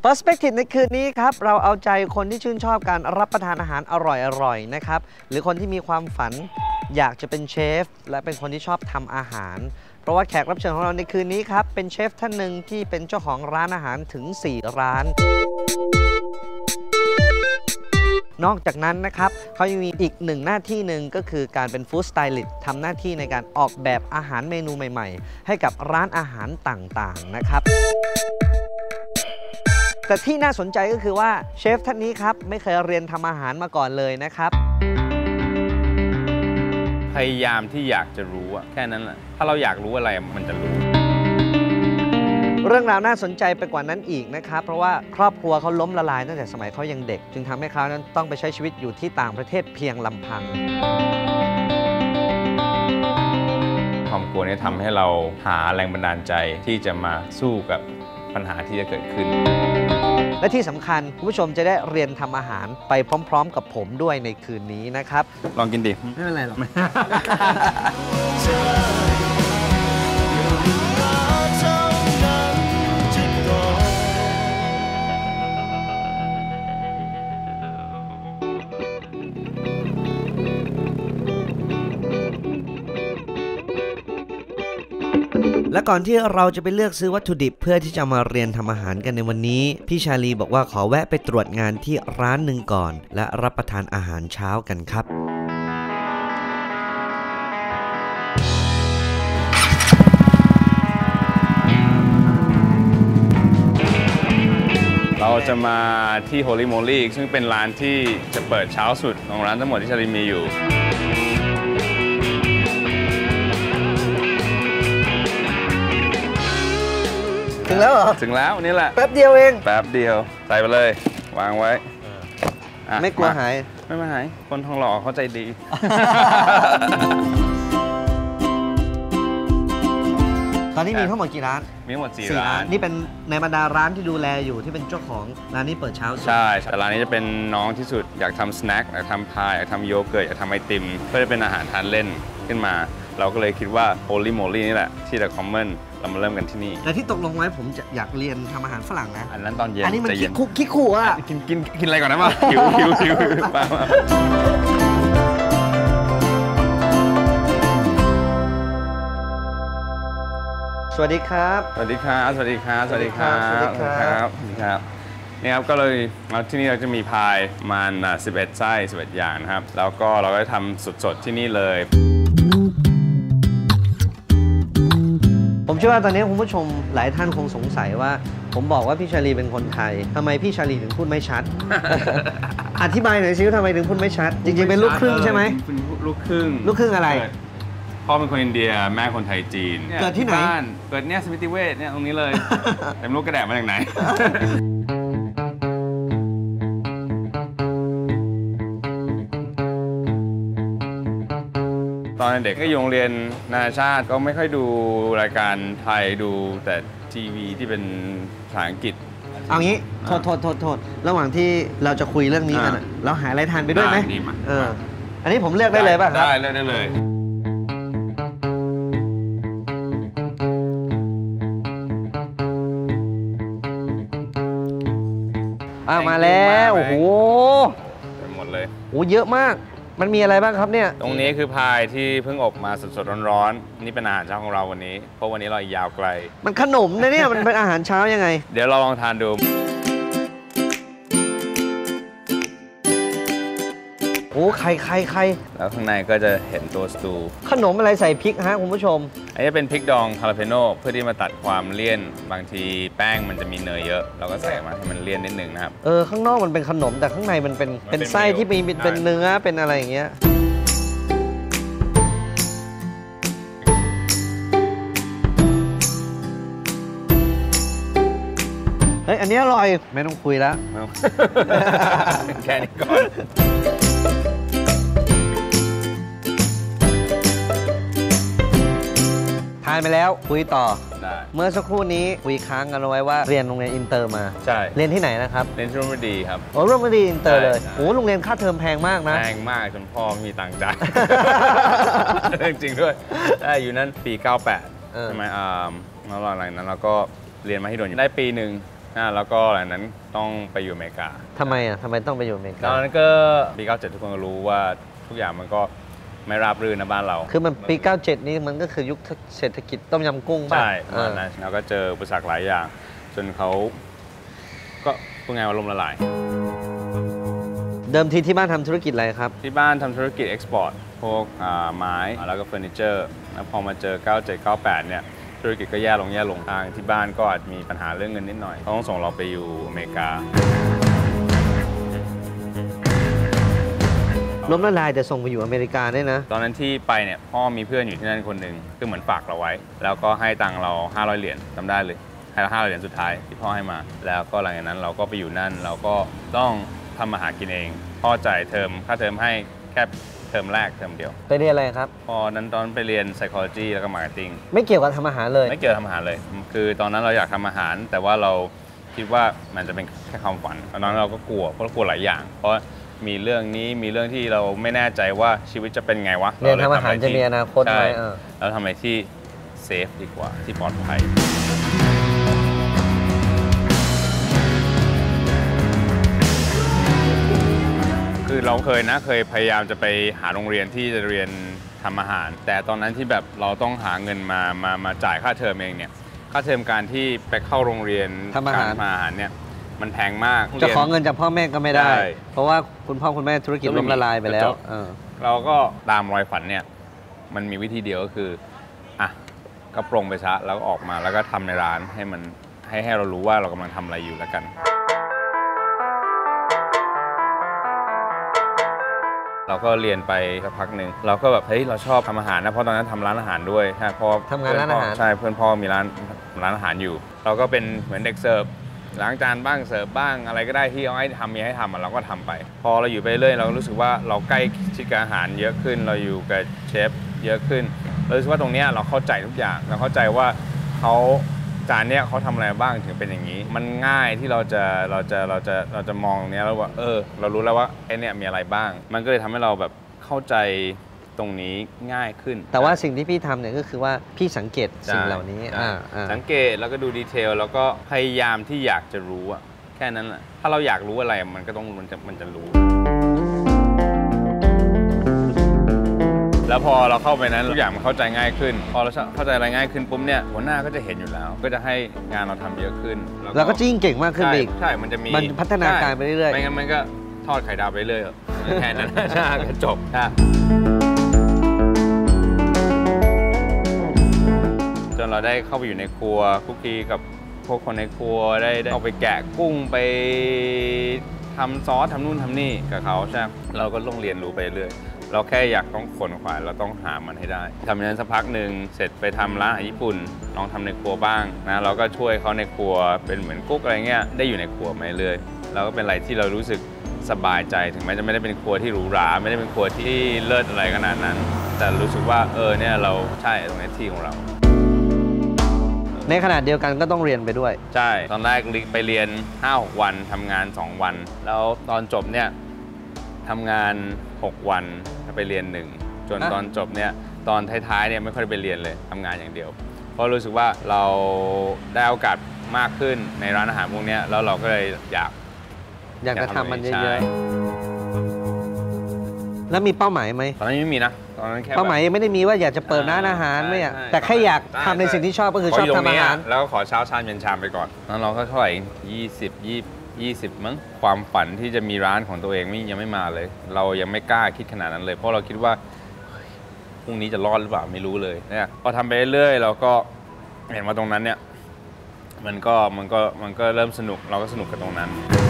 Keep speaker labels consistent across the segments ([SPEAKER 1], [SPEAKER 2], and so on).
[SPEAKER 1] Perspective ในคืนนี้ครับเราเอาใจคนที่ชื่นชอบการรับประทานอาหารอร่อยๆนะครับหรือคนที่มีความฝันอยากจะเป็นเชฟและเป็นคนที่ชอบทำอาหารเพราะว่าแขกรับเชิญของเราในคืนนี้ครับเป็นเชฟท่านหนึ่งที่เป็นเจ้าของร้านอาหารถึง4ร้านนอกจากนั้นนะครับเขายังมีอีกหนึ่งหน้าที่หนึ่งก็คือการเป็นฟู้ดสไตลิสต์ทำหน้าที่ในการออกแบบอาหารเมนูใหม่ๆให้กับร้านอาหารต่างๆนะครับแต่ที่น่าสนใจก็คือว่าเชฟท่านนี้ครับไม่เคยเรียนทำอาหารมาก่อนเลยนะครับ
[SPEAKER 2] พยายามที่อยากจะรู้แค่นั้นแหละถ้าเราอยากรู้อะไรมันจะรู้
[SPEAKER 1] เรื่องราวน่าสนใจไปกว่านั้นอีกนะครับเพราะว่าครอบครัวเขาล้มละลายตั้งแต่สมัยเขายังเด็กจึงทำให้เขานั้นต้องไปใช้ชีวิตอยู่ที่ต่างประเทศเพียงลำพัง
[SPEAKER 2] ความกลัวนี้ทำให้เราหาแรงบันดาลใจที่จะมาสู้กับปัญหาที่จะเกิดขึ้น
[SPEAKER 1] และที่สำคัญคุณผู้ชมจะได้เรียนทำอาหารไปพร้อมๆกับผมด้วยในคืนนี้นะครับ
[SPEAKER 2] ลองกินดิ
[SPEAKER 1] ไม่เป็นไรหรอกและก่อนที่เราจะไปเลือกซื้อวัตถุดิบเพื่อที่จะมาเรียนทำอาหารกันในวันนี้พี่ชาลีบอกว่าขอแวะไปตรวจงานที่ร้านหนึ่งก่อนและรับประทานอาหารเช้ากันครับ
[SPEAKER 2] เราจะมาที่ Holy Moly ซึ่งเป็นร้านที่จะเปิดเช้าสุดของร้านทั้งหมดที่ชาลีมีอยู่
[SPEAKER 1] ถึงแล้วเหรอ
[SPEAKER 2] ถึงแล้วนี่แหละ
[SPEAKER 1] แป๊บเดียวเอง
[SPEAKER 2] แป๊บเดียวใส่ไปเลยวางไว้
[SPEAKER 1] ไม่กลัวหาย
[SPEAKER 2] ไม่หายคนทองหล่อเขาใจดี
[SPEAKER 1] ตอนนี้มีทั้งหมดกี่ร้าน
[SPEAKER 2] มีทั้งหมด4 ร้าน
[SPEAKER 1] นี่เป็นในบรรดาร้านที่ดูแลอยู่ที่เป็นเจ้าของร้านนี้เปิดเช้า
[SPEAKER 2] ใช่แต่ร้านนี้จะเป็นน้องที่สุดอยากทำสแน็คอยากทำพายอยากทำโยเกิร์ตอยากทำไอติมเพื่อจะเป็นอาหารทานเล่นขึ้นมาเราก็เลยคิดว่า Holy Moly นี่แหละที่ The Common เรามาเริ่มกันที่นี่
[SPEAKER 1] และที่ตกลงไว้ผมจะอยากเรียนทำอาหารฝรั่งนะ
[SPEAKER 2] อันนั้นตอนเย็น
[SPEAKER 1] อันนี้มันคิกคู่อ่ะ
[SPEAKER 2] กินอะไรก่อนนะมาหิวมา
[SPEAKER 1] สวัสดีครับ
[SPEAKER 2] สวัสดีครับสวัสดีครับสวัสดีครับครับนี่ครับก็เลยที่นี่เราจะมีพายมัน11 ไส้11 อย่างนะครับแล้วก็เราก็ทำสดๆที่นี่เลย
[SPEAKER 1] ผมเชื่อว่าตอนนี้คุณผู้ชมหลายท่านคงสงสัยว่าผมบอกว่าพี่ชาลีเป็นคนไทยทำไมพี่ชาลีถึงพูดไม่ชัด อธิบายหน่อยสิว่าทำไมถึงพูดไม่ชัดจริงๆเป็นลูกครึ่งใช่ไหม
[SPEAKER 2] เป็นลูกครึ่ง
[SPEAKER 1] อะไร
[SPEAKER 2] พ่อเป็นคนอินเดียแม่คนไทยจีน
[SPEAKER 1] เกิดที่ไหน
[SPEAKER 2] เกิดเนี่ยสมิติเวชเนี่ยตรงนี้เลยแต่ไม่รู้กระแดะมาจากไหนตอนเด็กก็อยู่โรงเรียนนานาชาติก็ไม่ค่อยดูรายการไทยดูแต่ทีวีที่เป็นภาษาอังกฤษ
[SPEAKER 1] เอางี้โทษระหว่างที่เราจะคุยเรื่องนี้กันเราหาอะไรทานไปด้วยไหมอันนี้ผมเลือกได้เลยป่ะครับ
[SPEAKER 2] ได้เลือกได้เลย
[SPEAKER 1] มาแล้วโอ้โห
[SPEAKER 2] หมดเลย
[SPEAKER 1] โอ้เยอะมากมันมีอะไรบ้างครับเนี่ย
[SPEAKER 2] ตรงนี้คือพายที่เพิ่งอบมาสดๆร้อนๆนี่เป็นอาหารเช้าของเราวันนี้เพราะวันนี้เรายาวไกล
[SPEAKER 1] มันขนมนะเนี่ยมันเป็นอาหารเช้ายังไง
[SPEAKER 2] เดี๋ยวเราลองทานดู
[SPEAKER 1] โอ้ไข่
[SPEAKER 2] แล้วข้างในก็จะเห็นตัวสตู
[SPEAKER 1] ขนมอะไรใส่พริกฮะคุณผู้ชม
[SPEAKER 2] อันนี้เป็นพริกดองคาราเพโน่เพื่อที่มาตัดความเลี่ยนบางทีแป้งมันจะมีเนยเยอะเราก็ใส่มาให้มันเลี่ยนนิดนึงนะครับ
[SPEAKER 1] ข้างนอกมันเป็นขนมแต่ข้างในมันเป็นไส้ที่มีเป็นเนื้อเป็นอะไรอย่างเงี้ยเฮ้ยอันนี้อร่อยไม่ต้องคุยแล้ว
[SPEAKER 2] แค่นี้ก่อน
[SPEAKER 1] ทานไปแล้วคุยต่อเมื่อสักครู่นี้คุยค้างกันเอาไว้ว่าเรียนโรงเรียนอินเตอร์มา
[SPEAKER 2] ใช่
[SPEAKER 1] เรียนที่ไหนนะครับ
[SPEAKER 2] เรียนที่ร่วมดีครับ
[SPEAKER 1] ร่วมดีอินเตอร์เลยโอ้โรงเรียนค่าเทอมแพงมากนะ
[SPEAKER 2] แพงมากจนพ่อมีตังค์จ่ายจริงด้วยได้อยู่นั้นปี 98ใช่ไหมแล้วหลังนั้นเราก็เรียนมาที่โดนได้ปีหนึ่งแล้วก็หลังนั้นต้องไปอยู่อเมริกา
[SPEAKER 1] ทำไมต้องไปอยู่อเมริกา
[SPEAKER 2] ตอนนั้นก็ปี97ทุกคนก็รู้ว่าทุกอย่างมันก็ไม่ราบรื่นนะบ้านเรา
[SPEAKER 1] คือมันปี97นี้มันก็คือยุคเศรษฐกิจต้มยำกุ้งป่ะ
[SPEAKER 2] ใช่นะแล้วก็เจออุปสรรคหลายอย่างจนเขาก็พูดง่ายว่าล่มละลาย
[SPEAKER 1] เดิมทีที่บ้านทำธุรกิจอะไรครับ
[SPEAKER 2] ที่บ้านทำธุรกิจเอ็กซ์พอร์ตพวกไม้แล้วก็เฟอร์นิเจอร์แล้วพอมาเจอ97 98เนี่ยธุรกิจก็แย่ลงทางที่บ้านก็อาจมีปัญหาเรื่องเงินนิดหน่อยต้องส่งเราไปอยู่อเมริกา
[SPEAKER 1] ล้มละลายแต่ส่งไปอยู่อเมริกาได้นะ
[SPEAKER 2] ตอนนั้นที่ไปเนี่ยพ่อมีเพื่อนอยู่ที่นั่นคนหนึ่งคือเหมือนฝากเราไว้แล้วก็ให้ตังค์เรา500เหรียญจำได้เลยให้เรา500เหรียญสุดท้ายที่พ่อให้มาแล้วก็หลังจากนั้นเราก็ไปอยู่นั่นเราก็ต้องทำอาหารกินเองพ่อจ่ายค่าเทอมให้แค่เทอมแรกเทอมเดียว
[SPEAKER 1] ไปเรียนอะไรครับ
[SPEAKER 2] ตอนนั้นไปเรียน psychology แล้วก็ marketing
[SPEAKER 1] ไม่เกี่ยวกับทำอาหารเลย
[SPEAKER 2] ไม่เกี่ยวกับทำอาหารเลยคือตอนนั้นเราอยากทำอาหารแต่ว่าเราคิดว่ามันจะเป็นแค่ความฝันตอนนั้นเราก็กลัวเพราะกลัวหลายอย่างเพราะมีเรื่องนี้มีเรื่องที่เราไม่แน่ใจว่าชีวิตจะเป็นไงวะ
[SPEAKER 1] เรียนทำอาหารจะมีอนาคตไหม
[SPEAKER 2] แล้วทำอะไรที่เซฟดีกว่าที่ปลอดภัยคือเราเคยพยายามจะไปหาโรงเรียนที่จะเรียนทำอาหารแต่ตอนนั้นที่แบบเราต้องหาเงินมาจ่ายค่าเทอมเองเนี่ยค่าเทอมการที่ไปเข้าโรงเรียน
[SPEAKER 1] ทำอาหาร
[SPEAKER 2] เนี่ยมันแพงมาก
[SPEAKER 1] จะขอเงินจากพ่อแม่ก็ไม่ได้เพราะว่าคุณพ่อคุณแม่ธุรกิจล้มละลายไปแล้ว
[SPEAKER 2] เราก็ตามรอยฝันเนี่ยมันมีวิธีเดียวก็คืออ่ะก็ปรงไปซะแล้วก็ออกมาแล้วก็ทำในร้านให้มันให้เรารู้ว่าเรากำลังทำอะไรอยู่แล้วกันเราก็เรียนไปสักพักหนึ่งเราก็แบบเฮ้ยเราชอบทำอาหารนะเพราะตอนนั้นทำร้านอาหารด้วยใช่พอ
[SPEAKER 1] ทำงานร้านอาหาร
[SPEAKER 2] ใช่เพื่อนพ่อมีร้านอาหารอยู่เราก็เป็นเหมือนเด็กเสิร์ฟล้างจานบ้างเสิร์ฟบ้างอะไรก็ได้ที่เขาให้ทำมีให้ทำเราก็ทำไปพอเราอยู่ไปเรื่อยเรารู้สึกว่าเราใกล้ชิดกับอาหารเยอะขึ้นเราอยู่กับเชฟเยอะขึ้นเรารู้สึกว่าตรงนี้เราเข้าใจทุกอย่างเราเข้าใจว่าเขาจานเนี้ยเขาทำอะไรบ้างถึงเป็นอย่างนี้มันง่ายที่เราจะมองตรงนี้แล้วว่าเรารู้แล้วว่าไอ้นี่มีอะไรบ้างมันก็เลยทำให้เราแบบเข้าใจตรงนี้ง่ายขึ้น
[SPEAKER 1] แต่ว่าสิ่งที่พี่ทำเนี่ยก็คือว่าพี่สังเกตสิ่งเหล่านี้
[SPEAKER 2] สังเกตแล้วก็ดูดีเทลแล้วก็พยายามที่อยากจะรู้อะแค่นั้นแหละถ้าเราอยากรู้อะไรมันก็ต้องมันจะรู้แล้วพอเราเข้าไปนั้นทุกอย่างมันเข้าใจง่ายขึ้นพอเราเข้าใจอะไรง่ายขึ้นปุ๊บเนี่ยหัวหน้าก็จะเห็นอยู่แล้วก็จะให้งานเราทำเยอะขึ้น
[SPEAKER 1] แล้วก็ยิ่งเก่งมากขึ้นอีก
[SPEAKER 2] ใช่มันจะมี
[SPEAKER 1] มันพัฒนาการไปเรื่อย
[SPEAKER 2] ๆไม่งั้นมันก็ทอดไข่ดาวไปเรื่อยแค่นั้นใช่ก็จบจนเราได้เข้าไปอยู่ในครัวคุกกี้กับพวกคนในครัวได้เอาไปแกะกุ้งไปทำซอสทำนู่นทำนี่กับเขาใช่เราก็ต้องเรียนรู้ไปเรื่อยเราแค่อยากต้องขนขวายเราต้องหามันให้ได้ทำอย่างนั้นสักพักหนึ่งเสร็จไปทำร้านอาหารญี่ปุ่นลองทำในครัวบ้างนะเราก็ช่วยเขาในครัวเป็นเหมือนกุ๊กอะไรเงี้ยได้อยู่ในครัวมาเรื่อยแล้วก็เป็นอะไรที่เรารู้สึกสบายใจถึงแม้จะไม่ได้เป็นครัวที่หรูหราไม่ได้เป็นครัวที่เลิศอะไรขนาดนั้นแต่รู้สึกว่าเนี่ยเราใช่ตรงนี้ที่ของเรา
[SPEAKER 1] ในขณะเดียวกันก็ต้องเรียนไปด้วย
[SPEAKER 2] ใช่ตอนแรกไปเรียน 5-6 วันทำงาน2วันแล้วตอนจบเนี่ยทำงาน6วันไปเรียน1จนตอนจบเนี่ยตอนท้ายๆเนี่ยไม่ค่อยไปเรียนเลยทำงานอย่างเดียวเพราะรู้สึกว่าเราได้โอกาสมากขึ้นในร้านอาหารพวกนี้แล้วเราก็เลยอยาก
[SPEAKER 1] จะทำมันเยอะๆแล้วมีเป้าหมายไหม
[SPEAKER 2] ตอนนั้นไม่มีนะตอนนั้นแค่
[SPEAKER 1] เป้าหมายยังไม่ได้มีว่าอยากจะเปิดร้านอาหารไม่อยากแต่แค่อยากทำในสิ่งที่ชอบก็คือชอบทำอาหาร
[SPEAKER 2] แล้วก็ขอเช้าชามเย็นชามไปก่อนแล้วเราก็เท่าไหร่20มั้งความฝันที่จะมีร้านของตัวเองยังไม่มาเลยเรายังไม่กล้าคิดขนาดนั้นเลยเพราะเราคิดว่าพรุ่งนี้จะรอดหรือเปล่าไม่รู้เลยเนี่ยพอทำไปเรื่อยๆเราก็เห็นว่าตรงนั้นเนี่ยมันก็เริ่มสนุกเราก็สนุกกับตรงนั้น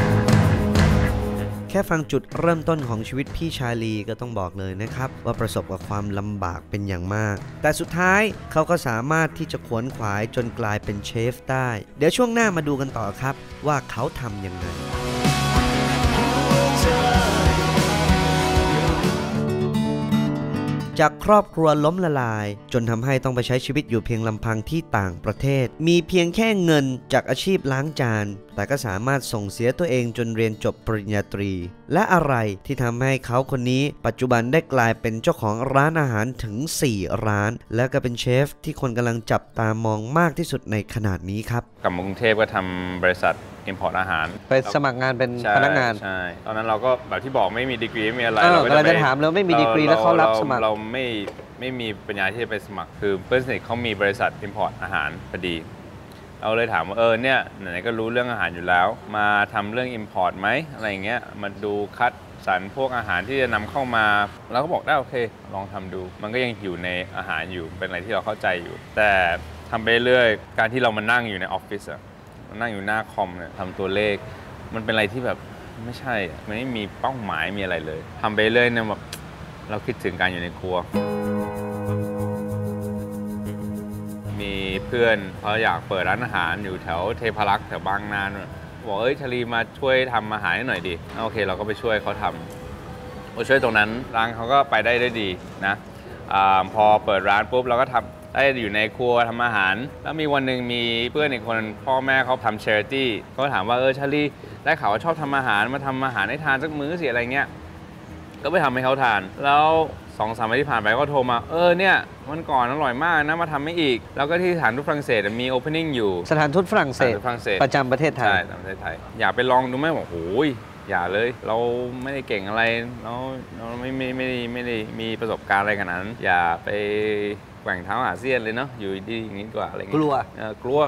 [SPEAKER 1] แค่ฟังจุดเริ่มต้นของชีวิตพี่ชาลีก็ต้องบอกเลยนะครับว่าประสบกับความลำบากเป็นอย่างมากแต่สุดท้ายเขาก็สามารถที่จะขวนขวายจนกลายเป็นเชฟได้เดี๋ยวช่วงหน้ามาดูกันต่อครับว่าเขาทำยังไงจากครอบครัวล้มละลายจนทำให้ต้องไปใช้ชีวิตอยู่เพียงลำพังที่ต่างประเทศมีเพียงแค่เงินจากอาชีพล้างจานแต่ก็สามารถส่งเสียตัวเองจนเรียนจบปริญญาตรีและอะไรที่ทำให้เขาคนนี้ปัจจุบันได้กลายเป็นเจ้าของร้านอาหารถึง4ร้านและก็เป็นเชฟที่คนกำลังจับตามองมากที่สุดในขนาดนี้ครับ
[SPEAKER 2] กลับมากรุงเทพก็ทำบริษัทimport อาหาร
[SPEAKER 1] ไปสมัครงานเป็นพนักงาน
[SPEAKER 2] ใช่ตอนนั้นเราก็แบบที่บอกไม่มีดีกรีไม่มีอะไร
[SPEAKER 1] เราก็จะถามแล้วไม่มีดีกรีแล้วเขารับสมัคร
[SPEAKER 2] เราไม่มีปัญญาที่จะไปสมัครคือเพื่อนสนิทเขามีบริษัท import อาหารพอดีเราเลยถามว่าเนี่ยไหนๆก็รู้เรื่องอาหารอยู่แล้วมาทำเรื่อง import ไหมอะไรอย่างเงี้ยมาดูคัดสรรพวกอาหารที่จะนำเข้ามาเราก็บอกได้โอเคลองทำดูมันก็ยังอยู่ในอาหารอยู่เป็นอะไรที่เราเข้าใจอยู่แต่ทำไปเรื่อยการที่เรามานั่งอยู่ในออฟฟิศนั่งอยู่หน้าคอมเนี่ยทำตัวเลขมันเป็นอะไรที่แบบไม่ใช่มันไม่มีเป้าหมายมีอะไรเลยทำไปเรื่อยเนี่ยแบบเราคิดถึงการอยู่ในครัวมีเพื่อนเขาอยากเปิดร้านอาหารอยู่แถวเทพารักษ์แถวบางนาบอกชลีมาช่วยทำอาหารให้หน่อยดิโอเคเราก็ไปช่วยเขาทำช่วยตรงนั้นร้านเขาก็ไปได้ดีนะพอเปิดร้านปุ๊บเราก็ทำได้อยู่ในครัวทำอาหารแล้วมีวันหนึ่งมีเพื่อนอีกคนพ่อแม่เขาทำ charity ก็ถามว่าชลีได้ข่าวว่าชอบทำอาหารมาทำอาหารให้ทานสักมื้อสิอะไรเงี้ยก็ไปทำให้เขาทานแล้ว2-3 วันที่ผ่านไปก็โทรมาเนี่ยวันก่อนอร่อยมากนะมาทำให้อีกแล้วก็ที่สถานทูตฝรั่งเศสมี opening อยู่
[SPEAKER 1] สถานทูตฝรั่งเศสประจำประเทศไทย
[SPEAKER 2] ใช่ประเทศไทยอยากไปลองดูไหมบอกโอ้ยอย่าเลยเราไม่ได้เก่งอะไรเราไม่ได้มีประสบการณ์อะไรขนาดนั้นอย่าไปแกว่งเท้าอาเซียนเลยเนาะอยู่ดีอย่างนี้กว่าอะไรเงี้ยกลัว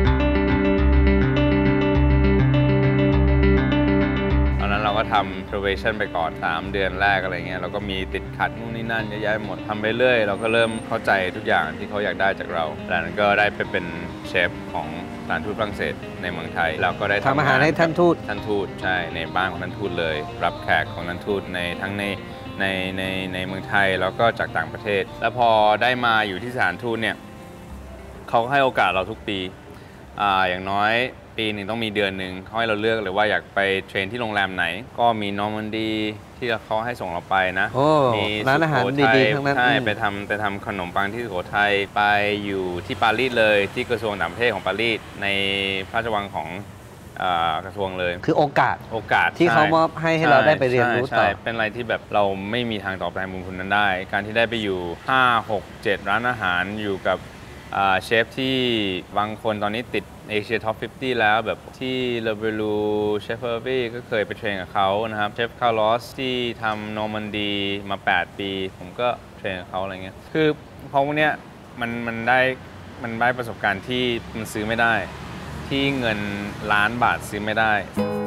[SPEAKER 2] ตอนนั้นเราก็ทำ probation ไปก่อน3 เดือนแรกอะไรเงี้ยเราก็มีติดขัดนู่นนี่นั่นเยอะแยะหมดทำไปเรื่อยเราก็เริ่มเข้าใจทุกอย่างที่เขาอยากได้จากเราจากนั้นก็ได้ไปเป็นเชฟของสถานทูตฝรั่งเศสในเมืองไทยแล้วก็ได้
[SPEAKER 1] ทำอาหารให้ท่าน
[SPEAKER 2] ทูตใช่ในบ้านของท่านทูตเลยรับแขกของท่านทูตในทั้งในเมืองไทยแล้วก็จากต่างประเทศแล้วพอได้มาอยู่ที่สถานทูตเนี่ยเขาให้โอกาสเราทุกปีอย่างน้อยปีหนึ่งต้องมีเดือนหนึ่งเขาให้เราเลือกเลยว่าอยากไปเทรนที่โรงแรมไหนก็มีนอร์มันดีที่เขาให้ส่งเราไปนะ
[SPEAKER 1] มีร้านอาหารดีๆทั้งนั้น
[SPEAKER 2] ใช่ไปทำขนมปังที่สุโขทัยไปอยู่ที่ปารีสเลยที่กระทรวงต่างประเทศของปารีสในพระราชวังของกระทรวงเลย
[SPEAKER 1] คือโอกาสที่เขามอบให้เราได้ไปเรียนรู้ต่อ
[SPEAKER 2] เป็นอะไรที่แบบเราไม่มีทางตอบแทนบุญคุณนั้นได้การที่ได้ไปอยู่5-6-7ร้านอาหารอยู่กับเชฟที่บางคนตอนนี้ติดเอเชียท็อป 50 แล้วแบบที่เลเบลูเชฟเฟอร์บี้ก็เคยไปเทรนกับเขานะครับเชฟคาร์ลอสที่ทำนอร์มันดีมา8 ปีผมก็เทรนกับเขาอะไรเงี้ยคือพวกเนี้ยมันได้ประสบการณ์ที่มันซื้อไม่ได้ที่เงินล้านบาทซื้อไม่ได้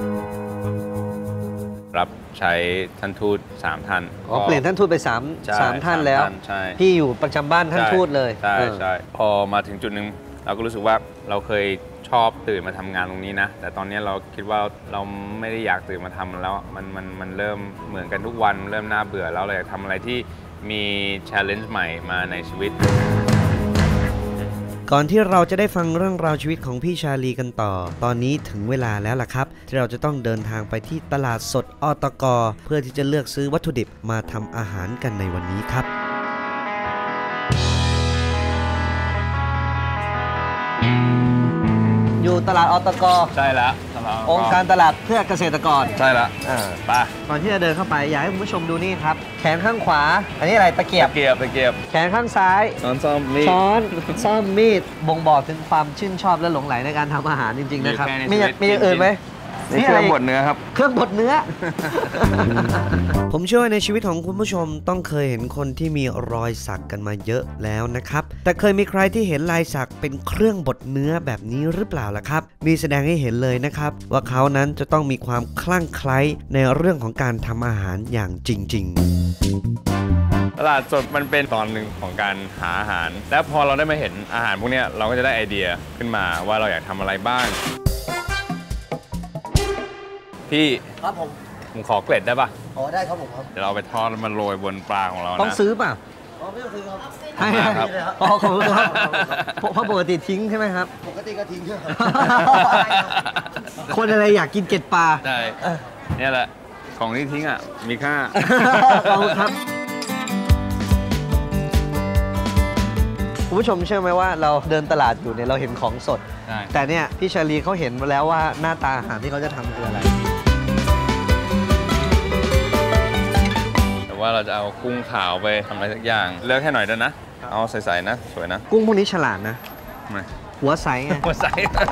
[SPEAKER 2] รับใช้ท่านทูต3 ท่าน
[SPEAKER 1] เปลี่ยนท่านทูตไป3 ท่านแล้วพี่อยู่ประจำบ้านท่านทูตเลย
[SPEAKER 2] ใช่พอมาถึงจุดหนึ่งเราก็รู้สึกว่าเราเคยชอบตื่นมาทำงานตรงนี้นะแต่ตอนนี้เราคิดว่าเราไม่ได้อยากตื่นมาทำแล้วมันเริ่มเหมือนกันทุกวันเริ่มน่าเบื่อแล้วเราอยากทำอะไรที่มี challenge ใหม่มาในชีวิต
[SPEAKER 1] ก่อนที่เราจะได้ฟังเรื่องราวชีวิตของพี่ชาลีกันต่อตอนนี้ถึงเวลาแล้วล่ะครับที่เราจะต้องเดินทางไปที่ตลาดสดอตก.เพื่อที่จะเลือกซื้อวัตถุดิบมาทำอาหารกันในวันนี้ครับอยู่ตลาดอตก.
[SPEAKER 2] ใช่แล้ว
[SPEAKER 1] องค์การตลาดเพื่อเกษตรกร
[SPEAKER 2] ใช่แล้วไป
[SPEAKER 1] ก่อนที่จะเดินเข้าไปอยากให้คุณผู้ชมดูนี่ครับแขนข้างขวาอันนี้อะไรตะเกียบแขนข้างซ้าย
[SPEAKER 2] ช้อนซ่อม
[SPEAKER 1] มีดบ่งบอกถึงความชื่นชอบและหลงใหลในการทำอาหารจริงๆนะครับมีอย่างอื่นไหม
[SPEAKER 2] นี่เครื่องบดเนื้อครับ
[SPEAKER 1] เครื่องบดเนื้อ ผมเชื่อว่าในชีวิตของคุณผู้ชมต้องเคยเห็นคนที่มีรอยสักกันมาเยอะแล้วนะครับแต่เคยมีใครที่เห็นลายสักเป็นเครื่องบดเนื้อแบบนี้หรือเปล่าล่ะครับมีแสดงให้เห็นเลยนะครับว่าเขานั้นจะต้องมีความคลั่งไคล้ในเรื่องของการทำอาหารอย่างจริงๆ
[SPEAKER 2] ตลาดสดมันเป็นตอนหนึ่งของการหาอาหารและพอเราได้มาเห็นอาหารพวกนี้เราก็จะได้ไอเดียขึ้นมาว่าเราอยากทำอะไรบ้างพี่
[SPEAKER 1] ครับ
[SPEAKER 2] ผมขอเกล็ดได้ป่ะ
[SPEAKER 1] ได้ครับผมครับ
[SPEAKER 2] เดี๋ยวเราไปทอดมันโรยบนปลาของเรานะ
[SPEAKER 1] ต้องซื้อป่ะไม่ต้องซื้อครับให้ครับขอบคุณครับเพราะปกติทิ้งใช่ไหมครับ
[SPEAKER 3] ปกติก็ทิ้งใช่ไหม
[SPEAKER 1] คนอะไรอยากกินเกล็ดปลา
[SPEAKER 2] ใช่เนี่ยแหละของที่ทิ้งอ่ะมีค่า
[SPEAKER 1] ขอบคุณครับคุณผู้ชมเชื่อไหมว่าเราเดินตลาดอยู่เนี่ยเราเห็นของสดแต่เนี่ยพี่ชาลีเขาเห็นมาแล้วว่าหน้าตาอาหารที่เขาจะทำคืออะไร
[SPEAKER 2] แต่ว่าเราจะเอากุ้งขาวไปทำอะไรสักอย่างเลือกให้หน่อยด้วยนะเอาใสๆนะสวยนะ
[SPEAKER 1] กุ้งพวกนี้ฉลาดนะหัวใสไง
[SPEAKER 2] หัวใส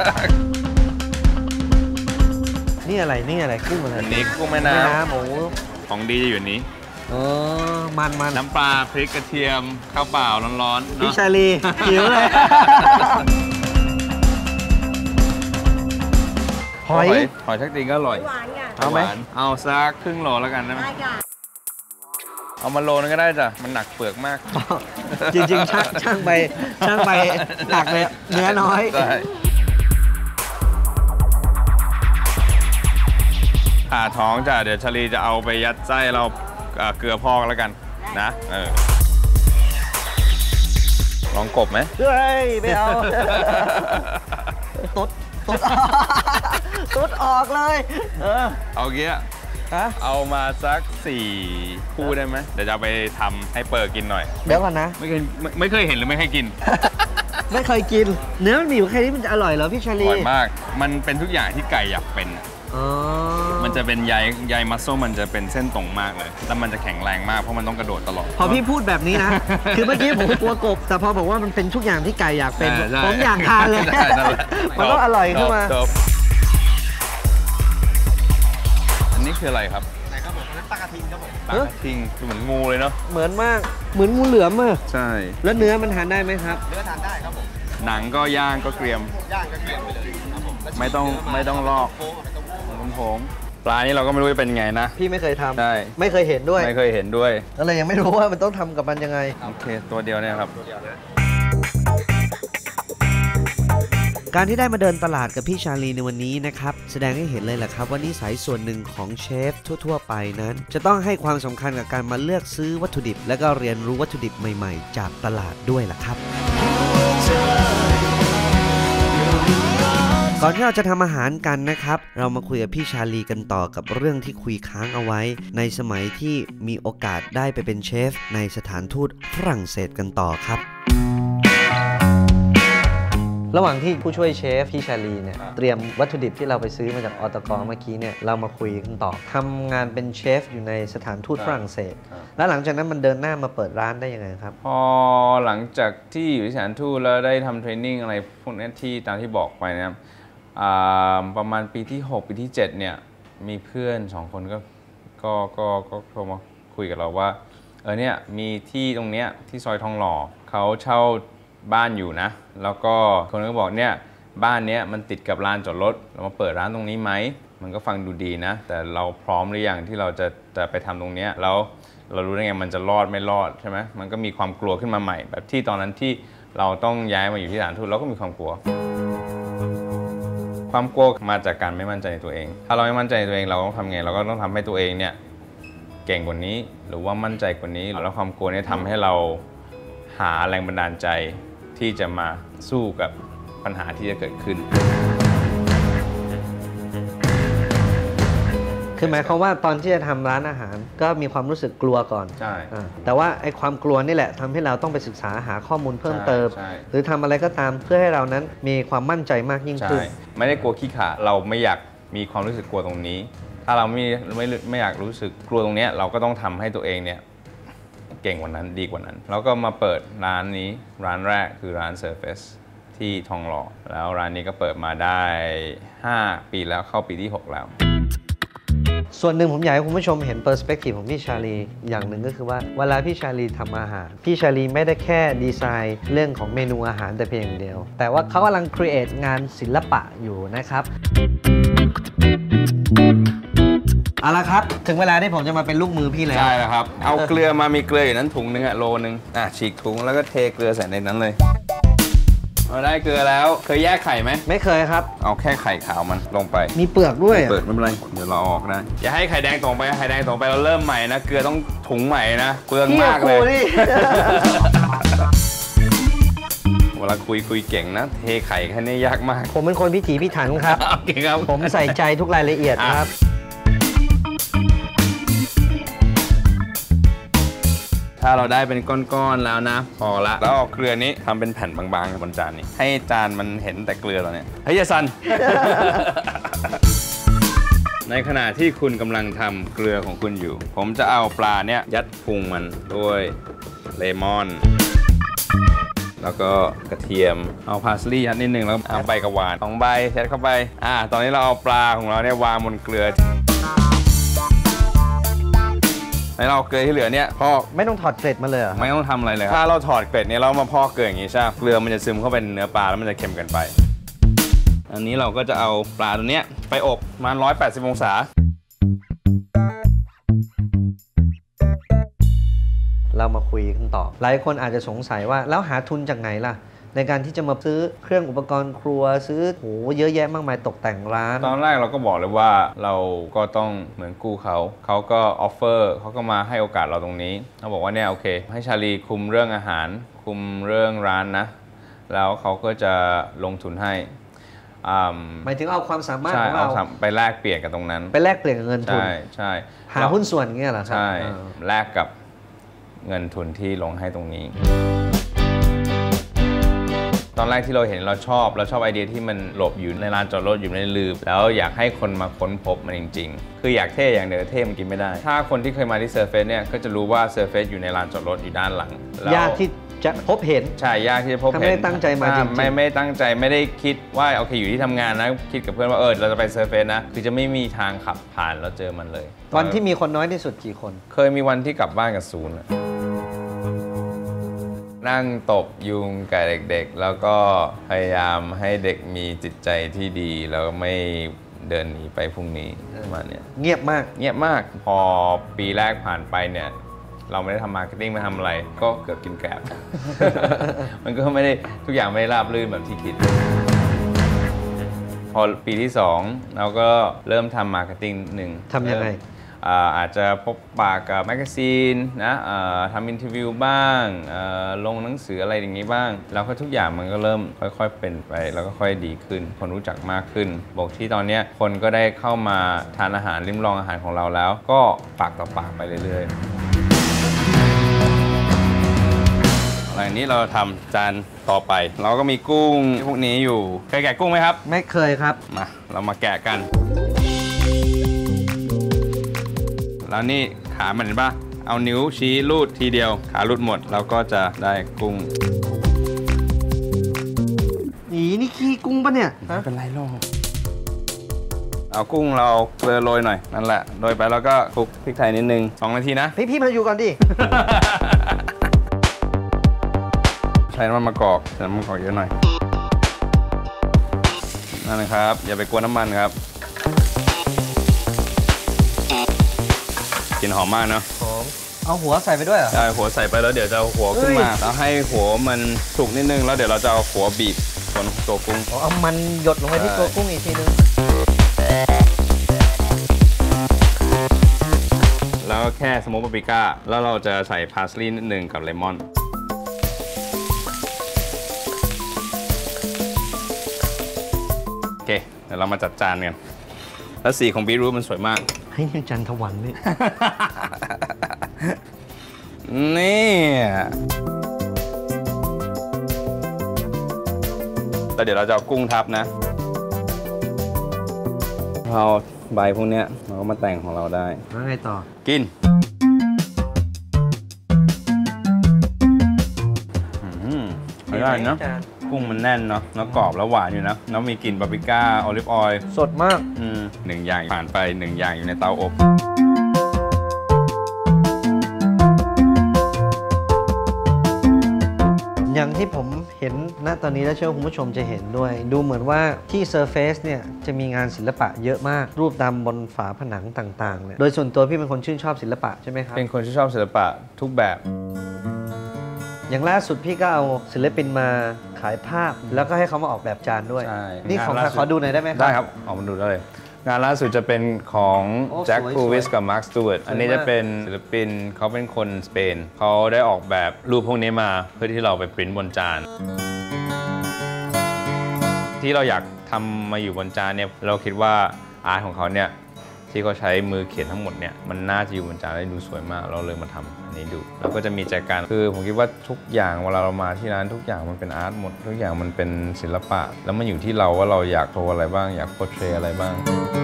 [SPEAKER 1] นี่อะไรกุ้งอะไร
[SPEAKER 2] อันนี้กุ้งแม่น้ำ
[SPEAKER 1] หมู
[SPEAKER 2] ของดีจะอยู่นี้
[SPEAKER 1] มัน
[SPEAKER 2] น้ำปลาพริกกระเทียมข้าวเปล่าร้อนๆ
[SPEAKER 1] พี่ชาลีหิวเลยห
[SPEAKER 2] อยชักตีนก็อร่อย
[SPEAKER 3] หวานค่ะ
[SPEAKER 2] เอาไหมเอาสักครึ่งโลแล้วกันได้ไหมได้ค่ะเอามาโลนึงก็ได้จ้ะมันหนักเปลือกมาก
[SPEAKER 1] จริงๆช่างไปหนักเลยเนื้อน้อย
[SPEAKER 2] ผ่าท้องจ้ะเดี๋ยวชาลีจะเอาไปยัดไส้เราเกลือพอกแล้วกันนะลองกบไหม
[SPEAKER 1] เฮ้ยไม่เอาตุ๊ดออกเลย
[SPEAKER 2] เอาเงี้ยเอามาสัก4 คู่ได้ไหมเดี๋ยวจะไปทำให้เปิดกินหน่อย
[SPEAKER 1] เดี๋ยวก่อนนะ
[SPEAKER 2] ไม่เคยเห็นหรือไม่เคยกิน
[SPEAKER 1] ไม่เคยกินเนื้อมันมีอยู่แค่นี้มันจะอร่อยเหรอพี่ชาลี
[SPEAKER 2] อร่อยมากมันเป็นทุกอย่างที่ไก่อยากเป็นมันจะเป็นใยมัสโซมันจะเป็นเส้นตรงมากเลยแต่มันจะแข็งแรงมากเพราะมันต้องกระโดดตลอด
[SPEAKER 1] พอพี่พูดแบบนี้นะคือเมื่อกี้ผมกลัวกบแต่พอบอกว่ามันเป็นทุกอย่างที่ไก่อยากเป็นผมอยากทานเลยมันก็อร่อยขึ้นมา
[SPEAKER 2] อันนี้คืออะไรครับไหนครับผมนั้นปลากระทิงครับผมปลากระทิงคือเหมือนงูเลยเนาะ
[SPEAKER 1] เหมือนมากเหมือนงูเหลือมอะ
[SPEAKER 2] ใช่
[SPEAKER 1] แล้วเนื้อมันทานได้ไหมครับ
[SPEAKER 3] เนื้อทานได้ครับผม
[SPEAKER 2] หนังก็ย่างก็เกรียมไปเลยครับผมไม่ต้องลอกผมปลานี้เราก็ไม่รู้จะเป็นไงนะ
[SPEAKER 1] พี่ไม่เคยทำ
[SPEAKER 2] ใช่
[SPEAKER 1] ไม่เคยเห็นด้วย
[SPEAKER 2] ก็
[SPEAKER 1] เลยยังไม่รู้ว่ามันต้องทำกับมันยังไง
[SPEAKER 2] โอเคตัวเดียวเนี่ยครับ
[SPEAKER 1] การที่ได้มาเดินตลาดกับพี่ชาลีในวันนี้นะครับแสดงให้เห็นเลยแหละครับว่านิสัยส่วนหนึ่งของเชฟทั่วๆไปนั้นจะต้องให้ความสำคัญกับการมาเลือกซื้อวัตถุดิบและก็เรียนรู้วัตถุดิบใหม่ๆจากตลาดด้วยล่ะครับก่อนที่เราจะทำอาหารกันนะครับเรามาคุยกับพี่ชาลีกันต่อกับเรื่องที่คุยค้างเอาไว้ในสมัยที่มีโอกาสได้ไปเป็นเชฟในสถานทูตฝรั่งเศสกันต่อครับระหว่างที่ผู้ช่วยเชฟพี่ชาลีเนี่ยเตรียมวัตถุดิบที่เราไปซื้อมาจากอตก.เมื่อกี้เนี่ยเรามาคุยกันต่อทำงานเป็นเชฟอยู่ในสถานทูตฝรั่งเศสแล้วหลังจากนั้นมันเดินหน้ามาเปิดร้านได้ยังไงครับ
[SPEAKER 2] พอหลังจากที่อยู่ที่สถานทูตแล้วได้ทำเทรนนิ่งอะไรพวกนี้ที่ตามที่บอกไปนะครับประมาณปีที่6ปีที่7เนี่ยมีเพื่อน2 คนก็โทรมาคุยกับเราว่าเนี่ยมีที่ตรงเนี้ยที่ซอยทองหล่อเขาเช่าบ้านอยู่นะแล้วก็คนก็บอกเนี่ยบ้านเนี้ยมันติดกับลานจอดรถเรามาเปิดร้านตรงนี้ไหมมันก็ฟังดูดีนะแต่เราพร้อมหรือยังที่เราจะไปทำตรงเนี้ยแล้วเรารู้ได้ไงมันจะรอดไม่รอดใช่ไหมมันก็มีความกลัวขึ้นมาใหม่แบบที่ตอนนั้นที่เราต้องย้ายมาอยู่ที่สถานทูตเราก็มีความกลัวมาจากการไม่มั่นใจในตัวเองถ้าเราไม่มั่นใจในตัวเองเราต้องทำไงเราก็ต้องทำให้ตัวเองเนี่ยเก่งกว่านี้หรือว่ามั่นใจกว่านี้แล้วความกลัวเนี่ยทำให้เราหาแรงบันดาลใจที่จะมาสู้กับปัญหาที่จะเกิดขึ้น
[SPEAKER 1] คือหมายความว่าตอนที่จะทำร้านอาหารก็มีความรู้สึกกลัวก่อน
[SPEAKER 2] ใช่
[SPEAKER 1] แต่ว่าไอ้ความกลัวนี่แหละทำให้เราต้องไปศึกษาหาข้อมูลเพิ่มเติมหรือทำอะไรก็ตามเพื่อให้เรานั้นมีความมั่นใจมากยิ่งขึ้น
[SPEAKER 2] ไม่ได้กลัวขี้ขลาดเราไม่อยากมีความรู้สึกกลัวตรงนี้ถ้าเราไม่อยากรู้สึกกลัวตรงนี้เราก็ต้องทำให้ตัวเองเนี่ยเก่งกว่านั้นดีกว่านั้นแล้วก็มาเปิดร้านนี้ร้านแรกคือร้าน Surface ที่ทองหล่อแล้วร้านนี้ก็เปิดมาได้5 ปีแล้วเข้าปีที่6แล้ว
[SPEAKER 1] ส่วนหนึ่งผมอยากให้คุณผู้ชมเห็นเปอร์สเปกทีฟของพี่ชาลีอย่างหนึ่งก็คือว่าเวลาพี่ชาลีทำอาหารพี่ชาลีไม่ได้แค่ดีไซน์เรื่องของเมนูอาหารแต่เพียงเดียวแต่ว่าเขากำลังครีเอทงานศิลปะอยู่นะครับเอาละครับถึงเวลาที่ผมจะมาเป็นลูกมือพี่แล้ว
[SPEAKER 2] ใช่แล้วครับเอาเกลือมามีเกลืออยู่นั้นถุงนึงโลนึงฉีกถุงแล้วก็เทเกลือใส่ในนั้นเลยเราได้เกลือแล้วเคยแยกไข่ไหม
[SPEAKER 1] ไม่เคยครับ
[SPEAKER 2] เอาแค่ไข่ขาวมันลงไป
[SPEAKER 1] มีเปลือกด้วย
[SPEAKER 2] เปิดไม่เป็นไรเดี๋ยวเราออกได้อย่าให้ไข่แดงตรงไปไข่แดงตรงไปเราเริ่มใหม่นะเกลือต้องถุงใหม่นะเปลืองมากเลยเวลาคุยเก่งนะเทไข่แค่นี้ยากมาก
[SPEAKER 1] ผมเป็นคนพิถีพิถันครับ
[SPEAKER 2] เก่งครับ
[SPEAKER 1] ผมใส่ใจทุกรายละเอียดครับ
[SPEAKER 2] ถ้าาเราได้เป็นก้อนๆแล้วนะพอละแล้วเอาเกลือนี้ทำเป็นแผ่นบางๆบนจานนี้ให้จานมันเห็นแต่เกลือเราเนี่ยเฮ้ยอย่าสั่น ในขณะที่คุณกำลังทำเกลือของคุณอยู่ผมจะเอาปลาเนี่ยยัดพุงมันด้วยเลมอนแล้วก็กระเทียมเอาพาสลีย์ยัดนิดนึงแล้วเอาใบกระวาน2 ใบยัดเข้าไปตอนนี้เราเอาปลาของเราเนี่ยวางบนเกลือให้เราเกลือที่เหลือเนี่ยพอก
[SPEAKER 1] ไม่ต้องถอดเกล็ดมาเลยเหรอ
[SPEAKER 2] ไม่ต้องทำอะไรเลยถ้าเราถอดเกล็ดเนี่ยเรามาพอกเกลืออย่างนี้ใช่เกลือมันจะซึมเข้าไปในเนื้อปลาแล้วมันจะเค็มเกินไปอันนี้เราก็จะเอาปลาตัวเนี้ยไปอบประมาณ180 องศา
[SPEAKER 1] เรามาคุยกันต่อหลายคนอาจจะสงสัยว่าแล้วหาทุนจากไหนล่ะในการที่จะมาซื้อเครื่องอุปกรณ์ครัวซื้อโหเยอะแยะมากมายตกแต่งร้าน
[SPEAKER 2] ตอนแรกเราก็บอกเลยว่าเราก็ต้องเหมือนกู้เขาก็ออฟเฟอร์เขาก็มาให้โอกาสเราตรงนี้เขาบอกว่าเนี่ยโอเคให้ชาลีคุมเรื่องอาหารคุมเรื่องร้านนะแล้วเขาก็จะลงทุนให้
[SPEAKER 1] หมายถึงเอาความสามารถของ
[SPEAKER 2] เราไปแลกเปลี่ยนกันตรงนั้น
[SPEAKER 1] ไปแลกเปลี่ยนกับเงินทุน
[SPEAKER 2] ใช่
[SPEAKER 1] หาหุ้นส่วนเงี้ยเหรอครับ
[SPEAKER 2] ใช่แลกกับเงินทุนที่ลงให้ตรงนี้ตอนแรกที่เราเห็นเราชอบไอเดียที่มันหลบอยู่ในลานจอดรถอยู่ในลืบแล้วอยากให้คนมาค้นพบมันจริงๆคืออยากเท่อย่างเดียวเท่มันกินไม่ได้ถ้าคนที่เคยมาที่เซอร์เฟสเนี่ยก็จะรู้ว่าเซอร์เฟสอยู่ในลานจอดรถอยู่ด้านหลัง
[SPEAKER 1] ยากที่จะพบเห็น
[SPEAKER 2] ใช่ยากที่จะพบเห็น
[SPEAKER 1] ไม่ได้ตั้งใจมาจริง
[SPEAKER 2] ๆไม่ตั้งใจไม่ได้คิดว่าโอเคอยู่ที่ทำงานนะคิดกับเพื่อนว่าเราจะไปเซอร์เฟสนะคือจะไม่มีทางขับผ่านแล้วเจอมันเลย
[SPEAKER 1] วันที่มีคนน้อยที่สุดกี่คน
[SPEAKER 2] เคยมีวันที่กลับบ้านกับศูนย์นั่งตบยุงกับเด็กๆแล้วก็พยายามให้เด็กมีจิตใจที่ดีแล้วไม่เดินหนีไปพรุ่งนี้ประมาณนี้
[SPEAKER 1] เงียบ
[SPEAKER 2] มากพอปีแรกผ่านไปเนี่ยเราไม่ได้ทำมาร์เก็ตติ้งไม่ทำอะไรก็เกือบกินแกลบ มันก็ไม่ได้ทุกอย่างไม่ได้ราบรื่นแบบที่คิดพอปีที่2เราก็เริ่มทำมาร์เก็ตติ้งหนึ่ง
[SPEAKER 1] ทำยังไง
[SPEAKER 2] อาจจะพบปากกับแมกกาซีนนะทำอินเทอร์วิวบ้างลงหนังสืออะไรอย่างนี้บ้างแล้วก็ทุกอย่างมันก็เริ่มค่อยๆเป็นไปแล้วก็ค่อยดีขึ้นคนรู้จักมากขึ้นบอกที่ตอนนี้คนก็ได้เข้ามาทานอาหารลิ้มลองอาหารของเราแล้วก็ปากต่อปากไปเรื่อยๆหลังนี้เราทำจานต่อไปเราก็มีกุ้งพวกนี้อยู่เคยแกะกุ้งไหมครับ
[SPEAKER 1] ไม่เคยครับ
[SPEAKER 2] มาเรามาแกะกันแล้วนี่ขามันเห็นป่ะเอานิ้วชี้ลูดทีเดียวขาลูดหมดแล้วก็จะได้กุ้ง
[SPEAKER 1] นี่ขี้กุ้งปะเนี่ย
[SPEAKER 2] ไม่เป็นไรหรอกเอากุ้งเราเกลือโรยหน่อยนั่นแหละโรยไปแล้วก็คลุกพริกไทยนิดนึง2 นาทีนะ
[SPEAKER 1] พี่มาอยู่ก่อนดิ
[SPEAKER 2] ใช้น้ำมันมะกอกเยอะหน่อยนั่นนะครับอย่าไปกวนน้ำมันครับกลิ่นหอมมากเนาะ
[SPEAKER 1] หอมเอาหัวใส่ไปด้วยเหรอ
[SPEAKER 2] ใช่หัวใส่ไปแล้วเดี๋ยวจะเอาหัวขึ้นมาแล้วให้หัวมันสุกนิดนึงแล้วเดี๋ยวเราจะเอาหัวบีบบนตัวกุ้ง
[SPEAKER 1] เอามันหยดลงไปที่ตัวกุ้งอีกทีนึง
[SPEAKER 2] แล้วก็แค่สโมกปาปริก้าแล้วเราจะใส่พาสลีย์นิดนึงกับเลมอนโอเคเดี๋ยวเรามาจัดจานกันแล้วสีของบีทรูทมันสวยมาก
[SPEAKER 1] ให้นี่จันทวันนี่
[SPEAKER 2] นี่แต่เดี๋ยวเราจะเอากุ้งทับนะเราใบพวกนี้เราก็มาแต่งของเราได้
[SPEAKER 1] แล้วไงต่อ
[SPEAKER 2] กินไม่ได้นะกุ้งมันแน่นเนาะแล้วกรอบแล้วหวานอยู่นะแล้วมีกลิ่นปาปริก้าโอลิฟออยล์
[SPEAKER 1] สดมาก
[SPEAKER 2] 1 อย่างผ่านไป1 อย่างอยู่ในเตาอบ
[SPEAKER 1] อย่างที่ผมเห็นณตอนนี้แล้วเชื่อว่าคุณผู้ชมจะเห็นด้วยดูเหมือนว่าที่ Surface เนี่ยจะมีงานศิลปะเยอะมากรูปดำบนฝาผนังต่างๆเนี่ยโดยส่วนตัวพี่เป็นคนชื่นชอบศิลปะใช่ไหมครับ
[SPEAKER 2] เป็นคนที่ชอบศิลปะทุกแบบ
[SPEAKER 1] อย่างล่าสุดพี่ก็เอาศิลปินมาขายภาพแล้วก็ให้เขามาออกแบบจานด้วยนี่ของขอดูหน่อยได้ไหมครับ
[SPEAKER 2] ได้ครับออกมาดูได้เลยงานล่าสุดจะเป็นของแจ็คคูวิสกับมาร์คสตูวัร์ตอันนี้จะเป็นศิลปินเขาเป็นคนสเปนเขาได้ออกแบบรูปพวกนี้มาเพื่อที่เราไปปริ้นบนจานที่เราอยากทำมาอยู่บนจานเนี่ยเราคิดว่าอาร์ตของเขาเนี่ยที่เขาใช้มือเขียนทั้งหมดเนี่ยมันน่าจะอยู่บนจานได้ดูสวยมากเราเลยมาทำนี้ดูแล้วก็จะมีใจกลางคือผมคิดว่าทุกอย่างเวลาเรามาที่ร้านทุกอย่างมันเป็นอาร์ตหมดทุกอย่างมันเป็นศิลปะแล้วมันอยู่ที่เราว่าเราอยากโชว์อะไรบ้างอยากโพสเทรอะไรบ้าง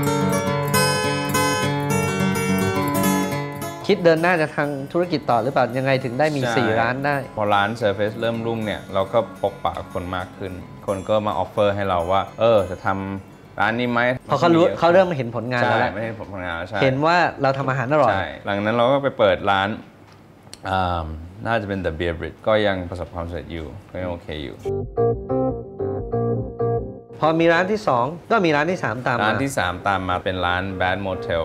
[SPEAKER 1] คิดเดินหน้าจะทางธุรกิจต่อหรือเปล่ายังไงถึงได้มี4ร้านได้
[SPEAKER 2] พอร้าน Surface เริ่มรุ่งเนี่ยเราก็ปกปากคนมากขึ้นคนก็มาออฟเฟอร์ให้เราว่าจะทำร้านนี้ไหม
[SPEAKER 1] พอเขารู้เขาเริ่มเห็นผลงานแล้ว
[SPEAKER 2] ไม่เห็นผลงานใช่
[SPEAKER 1] เห็นว่าเราทำอาหารอร่อย
[SPEAKER 2] ใช่หลังนั้นเราก็ไปเปิดร้านน่าจะเป็น The Beer Bridge ก็ยังประสบความสำเร็จอยู่ก็ยังโอเคอยู่
[SPEAKER 1] พอมีร้านที่2ก็มีร้านที่3ตามมา
[SPEAKER 2] ร้านที่3ตามมาเป็นร้าน Bad Motel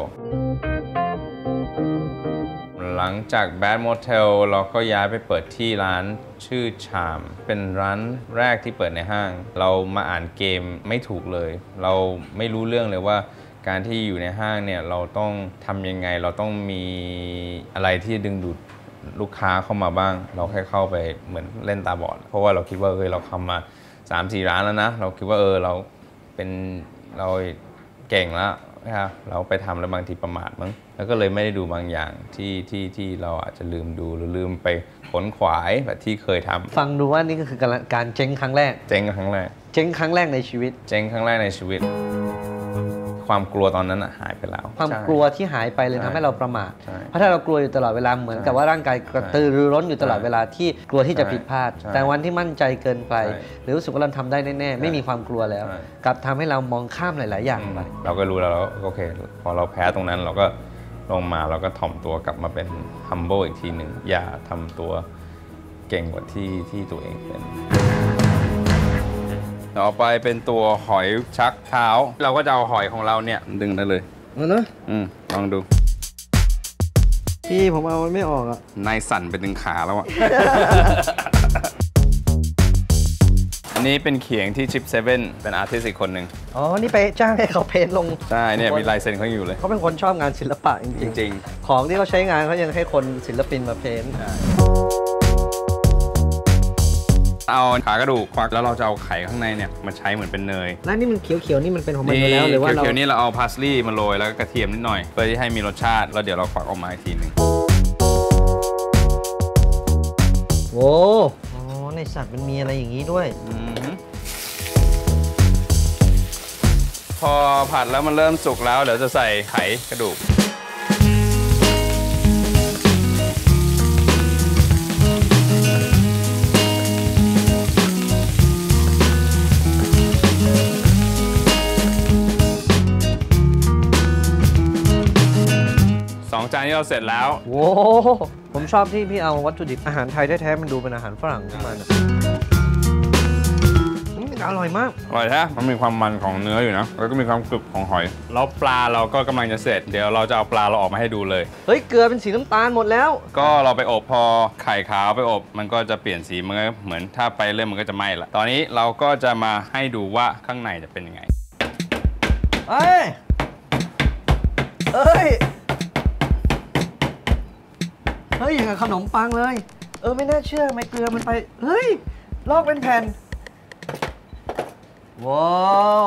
[SPEAKER 2] หลังจาก Bad Motel เราก็ย้ายไปเปิดที่ร้านชื่อชามเป็นร้านแรกที่เปิดในห้างเรามาอ่านเกมไม่ถูกเลยเราไม่รู้เรื่องเลยว่าการที่อยู่ในห้างเนี่ยเราต้องทำยังไงเราต้องมีอะไรที่ดึงดูดลูกค้าเข้ามาบ้างเราแค่เข้าไปเหมือนเล่นตาบอดเพราะว่าเราคิดว่าเราทำมา 3-4 ร้านแล้วนะเราคิดว่าเราเก่งแล้วนะครับเราไปทำแล้วบางทีประมาทมั้งแล้วก็เลยไม่ได้ดูบางอย่างที่เราอาจจะลืมดูหรือลืมไปขนขวายแบบที่เคยทำ
[SPEAKER 1] ฟังดูว่านี่ก็คือการเจ๊งครั้งแรก
[SPEAKER 2] เจ๊งครั้งแรก
[SPEAKER 1] ในชีวิต
[SPEAKER 2] ความกลัวตอนนั้นหายไปแล้ว
[SPEAKER 1] ความกลัวที่หายไปเลยทำให้เราประมาทเพราะถ้าเรากลัวอยู่ตลอดเวลาเหมือนกับว่าร่างกายกระตือรือร้นอยู่ตลอดเวลาที่กลัวที่จะผิดพลาดแต่วันที่มั่นใจเกินไปหรือรู้สึกว่าเราทำได้แน่ๆไม่มีความกลัวแล้วกลับทำให้เรามองข้ามหลายๆอย่างไป
[SPEAKER 2] เราก็รู้แล้วโอเคพอเราแพ้ตรงนั้นเราก็ลงมาเราก็ถ่อมตัวกลับมาเป็น humble อีกทีหนึ่งอย่าทำตัวเก่งกว่าที่ตัวเองเป็นต่อไปเป็นตัวหอยชักเท้าเราก็จะเอาหอยของเราเนี่ยดึงได้เลย
[SPEAKER 1] นะ
[SPEAKER 2] ลองดู
[SPEAKER 1] พี่ผมเอามันไม่ออกอ่ะ
[SPEAKER 2] นายสั่นไปถึงขาแล้วอ่ะ อันนี้เป็นเขียงที่ชิปเซเว่นเป็นอาร์ติสต์อีกคนหนึ่ง
[SPEAKER 1] นี่ไปจ้างให้เขาเพ้นลง
[SPEAKER 2] ใช่เนี่ยมีลายเซ็นเขาอยู่เลย
[SPEAKER 1] เขาเป็นคนชอบงานศิลปะจริงๆของที่เขาใช้งานเขายังให้คนศิลปินมาเพ้น
[SPEAKER 2] เอาขากระดูกควักแล้วเราจะเอาไข่ข้างในเนี่ยมาใช้เหมือนเป็นเนย
[SPEAKER 1] แล้วนี่มันเขียวๆนี่มันเป็นของมันอยู่แล้วหรือว่า
[SPEAKER 2] เขียวๆนี่เราเอาพาสลีย์มาโรยแล้วก็กระเทียมนิดหน่อยเพื่อที่ให้มีรสชาติแล้วเดี๋ยวเราควักออกมาอีกทีหนึ่ง
[SPEAKER 1] โอ้ในสัตว์มันมีอะไรอย่างนี้ด้วย
[SPEAKER 2] พอผัดแล้วมันเริ่มสุกแล้วเดี๋ยวจะใส่ไข่กระดูก2 จานที่เราเสร็จแล้ว
[SPEAKER 1] โว้ผมชอบที่พี่เอาวัตถุดิบอาหารไทยแท้ๆมันดูเป็นอาหารฝรั่งขึ้นมาเนี่ยอร่อยมาก
[SPEAKER 2] อร่อยแท้มันมีความมันของเนื้ออยู่นะแล้วก็มีความกรึบของหอยแล้วปลาเราก็กำลังจะเสร็จเดี๋ยวเราจะเอาปลาเราออกมาให้ดูเลย
[SPEAKER 1] เฮ้ยเกลือเป็นสีน้ำตาลหมดแล้ว
[SPEAKER 2] ก็เราไปอบพอไข่ขาวไปอบมันก็จะเปลี่ยนสีมันเหมือนถ้าไปเรื่อยมันก็จะไหม้ละตอนนี้เราก็จะมาให้ดูว่าข้างในจะเป็นยังไง
[SPEAKER 1] เฮ้ยอย่างกับขนมปังเลยไม่น่าเชื่อไม่เกลือมันไปเฮ้ยลอกเป็นแผ่นว้าว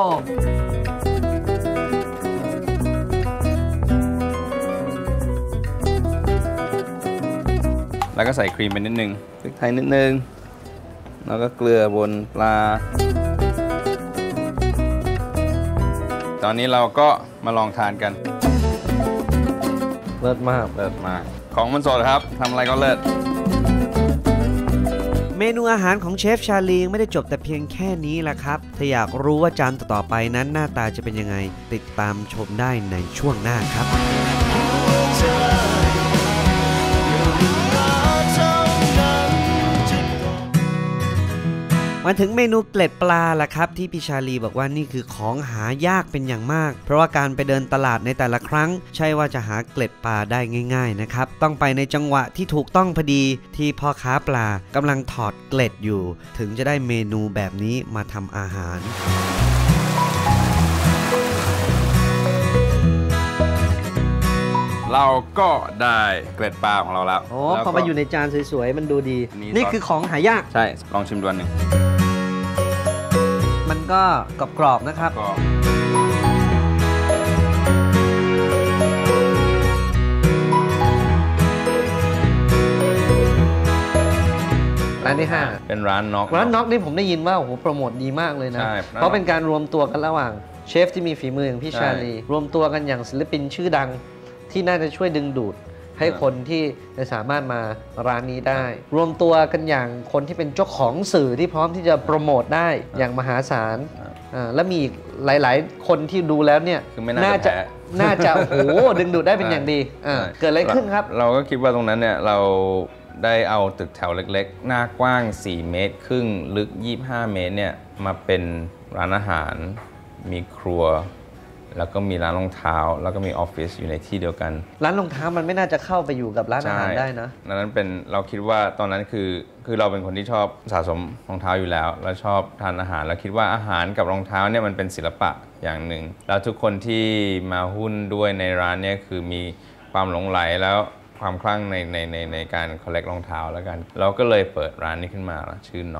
[SPEAKER 2] แล้วก็ใส่ครีมไปนิดนึงพริกไทยนิดนึงแล้วก็เกลือบนปลาตอนนี้เราก็มาลองทานกัน
[SPEAKER 1] เลิศมาก
[SPEAKER 2] ของมันสดครับทำอะไรก็เลิศ
[SPEAKER 1] เมนูอาหารของเชฟชาลีไม่ได้จบแต่เพียงแค่นี้แหละครับถ้าอยากรู้ว่าจานต่อไปนั้นหน้าตาจะเป็นยังไงติดตามชมได้ในช่วงหน้าครับมาถึงเมนูเกล็ดปลาล่ะครับที่พี่ชาลีบอกว่านี่คือของหายากเป็นอย่างมากเพราะว่าการไปเดินตลาดในแต่ละครั้งใช่ว่าจะหาเกล็ดปลาได้ง่ายๆนะครับต้องไปในจังหวะที่ถูกต้องพอดีที่พ่อค้าปลากำลังถอดเกล็ดอยู่ถึงจะได้เมนูแบบนี้มาทำอาหาร
[SPEAKER 2] เราก็ได้เกล็ดปลาของเราแล้ว
[SPEAKER 1] พอมาอยู่ในจานสวยๆมันดูดีนี่คือของหายาก
[SPEAKER 2] ใช่ลองชิมดูหนึ่ง
[SPEAKER 1] มันก็กรอบๆนะครับร้านที่ห้า
[SPEAKER 2] เป็นร้านน็อก
[SPEAKER 1] ร้านน็อกนี่ผมได้ยินว่าโอ้โหโปรโมทดีมากเลยนะ
[SPEAKER 2] ใช่
[SPEAKER 1] เพราะเป็นการรวมตัวกันระหว่างเชฟที่มีฝีมืออย่างพี่
[SPEAKER 2] ใช่
[SPEAKER 1] ชาลีรวมตัวกันอย่างศิลปินชื่อดังที่น่าจะช่วยดึงดูดให้คนที่จะสามารถมาร้านนี้ได้ รวมตัวกันอย่างคนที่เป็นเจ้าของสื่อที่พร้อมที่จะโปรโมทได้อย่างมหาศาลและมีอีกหลาย ๆ คนที่ดูแล้วเนี่ย
[SPEAKER 2] คือไม่น่าจะแพ้
[SPEAKER 1] น่าจะโอ้โหดึงดูดได้เป็นอย่างดีเกิดอะไรขึ้นครับ
[SPEAKER 2] เราก็คิดว่าตรงนั้นเนี่ยเราได้เอาตึกแถวเล็กๆ หน้ากว้าง 4 เมตรครึ่งลึก 25 เมตรเนี่ยมาเป็นร้านอาหาร มีครัว แล้วก็มีร้านรองเท้า แล้วก็มีออฟฟิศอยู่ในที่เดียวกัน
[SPEAKER 1] ร้านรองเท้ามันไม่น่าจะเข้าไปอยู่กับร้านอาหารได้นะ
[SPEAKER 2] นั้นเป็นเราคิดว่าตอนนั้นคือเราเป็นคนที่ชอบสะสมรองเท้าอยู่แล้ว แล้วชอบทานอาหารแล้วคิดว่าอาหารกับรองเท้าเนี่ยมันเป็นศิลปะอย่างหนึ่งแล้วทุกคนที่มาหุ้นด้วยในร้านเนี่ยคือมีความหลงไหลแล้วความคลั่งในการคอลเลกรองเท้าแล้วกันเราก็เลยเปิดร้านนี้ขึ้นมาชื่อน็อก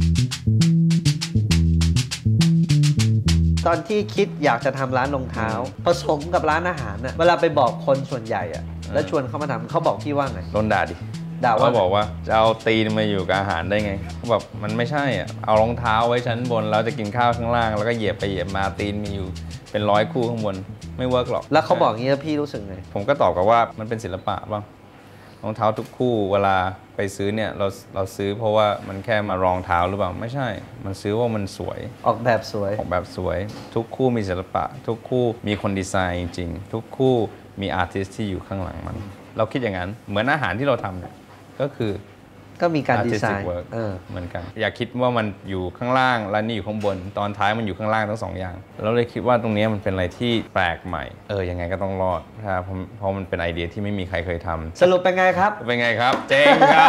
[SPEAKER 1] ตอนที่คิดอยากจะทำร้านรองเท้าผสมกับร้านอาหารน่ะเวลาไปบอกคนส่วนใหญ่อะแล้วชวนเขามาทำเขาบอกพี่ว่าไง
[SPEAKER 2] โดนด่าดิ
[SPEAKER 1] ด่าว่า
[SPEAKER 2] เขาบอกว่าจะเอาตีนมาอยู่กับอาหารได้ไงเขาบอกมันไม่ใช่อ่ะเอารองเท้าไว้ชั้นบนแล้วจะกินข้าวข้างล่างแล้วก็เหยียบไปเหยียบมาตีนมีอยู่เป็น100 คู่ข้างบนไม่เวิร์กหรอก
[SPEAKER 1] แล้วเขาบอกอย่างนี้แล้วพี่รู้สึกไง
[SPEAKER 2] ผมก็ตอบกับว่ามันเป็นศิลปะบ้างรองเท้าทุกคู่เวลาไปซื้อเนี่ยเราซื้อเพราะว่ามันแค่มารองเท้าหรือเปล่าไม่ใช่มันซื้อว่ามันสวย
[SPEAKER 1] ออกแบบสวย
[SPEAKER 2] ออกแบบสวยทุกคู่มีศิลปะทุกคู่มีคนดีไซน์จริงๆทุกคู่มีอาร์ติสที่อยู่ข้างหลังมันเราคิดอย่างนั้นเหมือนอาหารที่เราทำเนี่ยก็คือ
[SPEAKER 1] ก็มีการดีไซ
[SPEAKER 2] artistic
[SPEAKER 1] น์
[SPEAKER 2] work เหมือนกันอย่าคิดว่ามันอยู่ข้างล่างแล้วนี่อยู่ข้างบนตอนท้ายมันอยู่ข้างล่างทั้งสองอย่างเราเลยคิดว่าตรงนี้มันเป็นอะไรที่แปลกใหม่ยังไงก็ต้องรอดเพราะมันเป็นไอเดียที่ไม่มีใครเคยทำ
[SPEAKER 1] สรุปเป็นไงครับ
[SPEAKER 2] เป็นไงครับเจ๋งครับ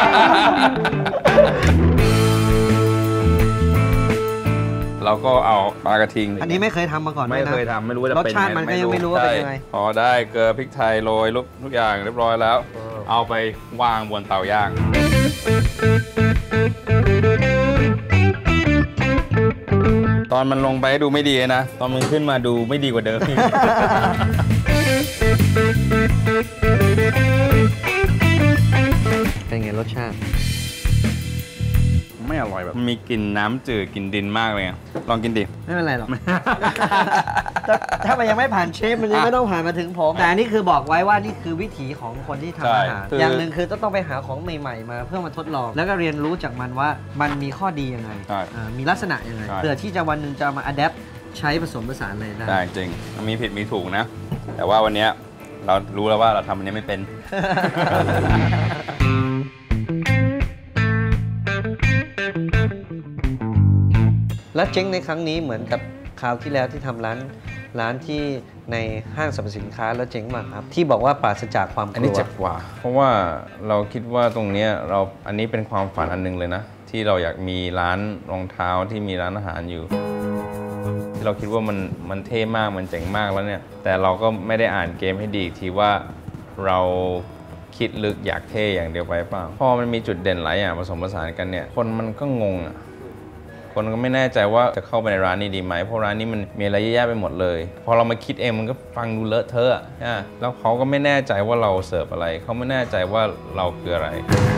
[SPEAKER 2] เราก็เอาปลากระทิง
[SPEAKER 1] อันนี้ไม่เคยทำมาก่อน
[SPEAKER 2] ไม่
[SPEAKER 1] ด้วยนะ
[SPEAKER 2] เคยทำไม่รู้ว่าจะเป็น
[SPEAKER 1] รสชาติมันก็ยังไม่รู้ว่าเป็นยังไง
[SPEAKER 2] พอได้เกลือพริกไทยโรยทุกอย่างเรียบร้อยแล้ว เอาไปวางบนเตาย่าง ตอนมันลงไปดูไม่ดีนะ ตอนมันขึ้นมาดูไม่ดีกว่าเดิม
[SPEAKER 1] เป็นไงรสชาติ
[SPEAKER 2] ไม่อร่อยแบบมีกลิ่นน้ำจืดกลิ่นดินมากเลยอะลองกินดิ
[SPEAKER 1] ไม่เป็นไรหรอก ถ้ามันยังไม่ผ่านเชฟมันยังไม่ต้องผ่านมาถึงผมแต่อันนี้คือบอกไว้ว่านี่คือวิถีของคนที่ทำอาหารอย่างหนึ่งคือต้องไปหาของใหม่ๆมาเพื่อมาทดลอง แล้วก็เรียนรู้จากมันว่ามันมีข้อดียังไงมีลักษณะยังไงเพื่อที่จะวันหนึ่งจะมาอัดแอปใช้ผสมผสานอะไรได้
[SPEAKER 2] ได้จริงมีผิดมีถูกนะ แต่ว่าวันนี้เรารู้แล้วว่าเราทำอันนี้ไม่เป็น
[SPEAKER 1] และเจ๊งในครั้งนี้เหมือนกับคราวที่แล้วที่ทำร้านที่ในห้างสรรพสินค้าแล้วเจ๊งมากครับที่บอกว่าปราศจากความกลัว
[SPEAKER 2] อันนี้เจ็บกว่า เพราะว่าเราคิดว่าตรงนี้อันนี้เป็นความฝันอันหนึงเลยนะ ที่เราอยากมีร้านรองเท้าที่มีร้านอาหารอยู่ ที่เราคิดว่ามันเท่มากมันเจ๋งมากแล้วเนี่ยแต่เราก็ไม่ได้อ่านเกมให้ดีอีกทีว่าเราคิดลึกอยากเท่อย่างเดียวไปเปล่าพอมันมีจุดเด่นหลายอย่างผสมผสานกันเนี่ยคนมันก็งงอ่ะคนก็ไม่แน่ใจว่าจะเข้าไปในร้านนี้ดีไหมเพราะร้านนี้มันมีอะไรเยอะแยะไปหมดเลยพอเรามาคิดเองมันก็ฟังดูเลอะเทอะอ่ะแล้วเขาก็ไม่แน่ใจว่าเราเสิร์ฟอะไรเขาไม่แน่ใจว่าเราคืออะไร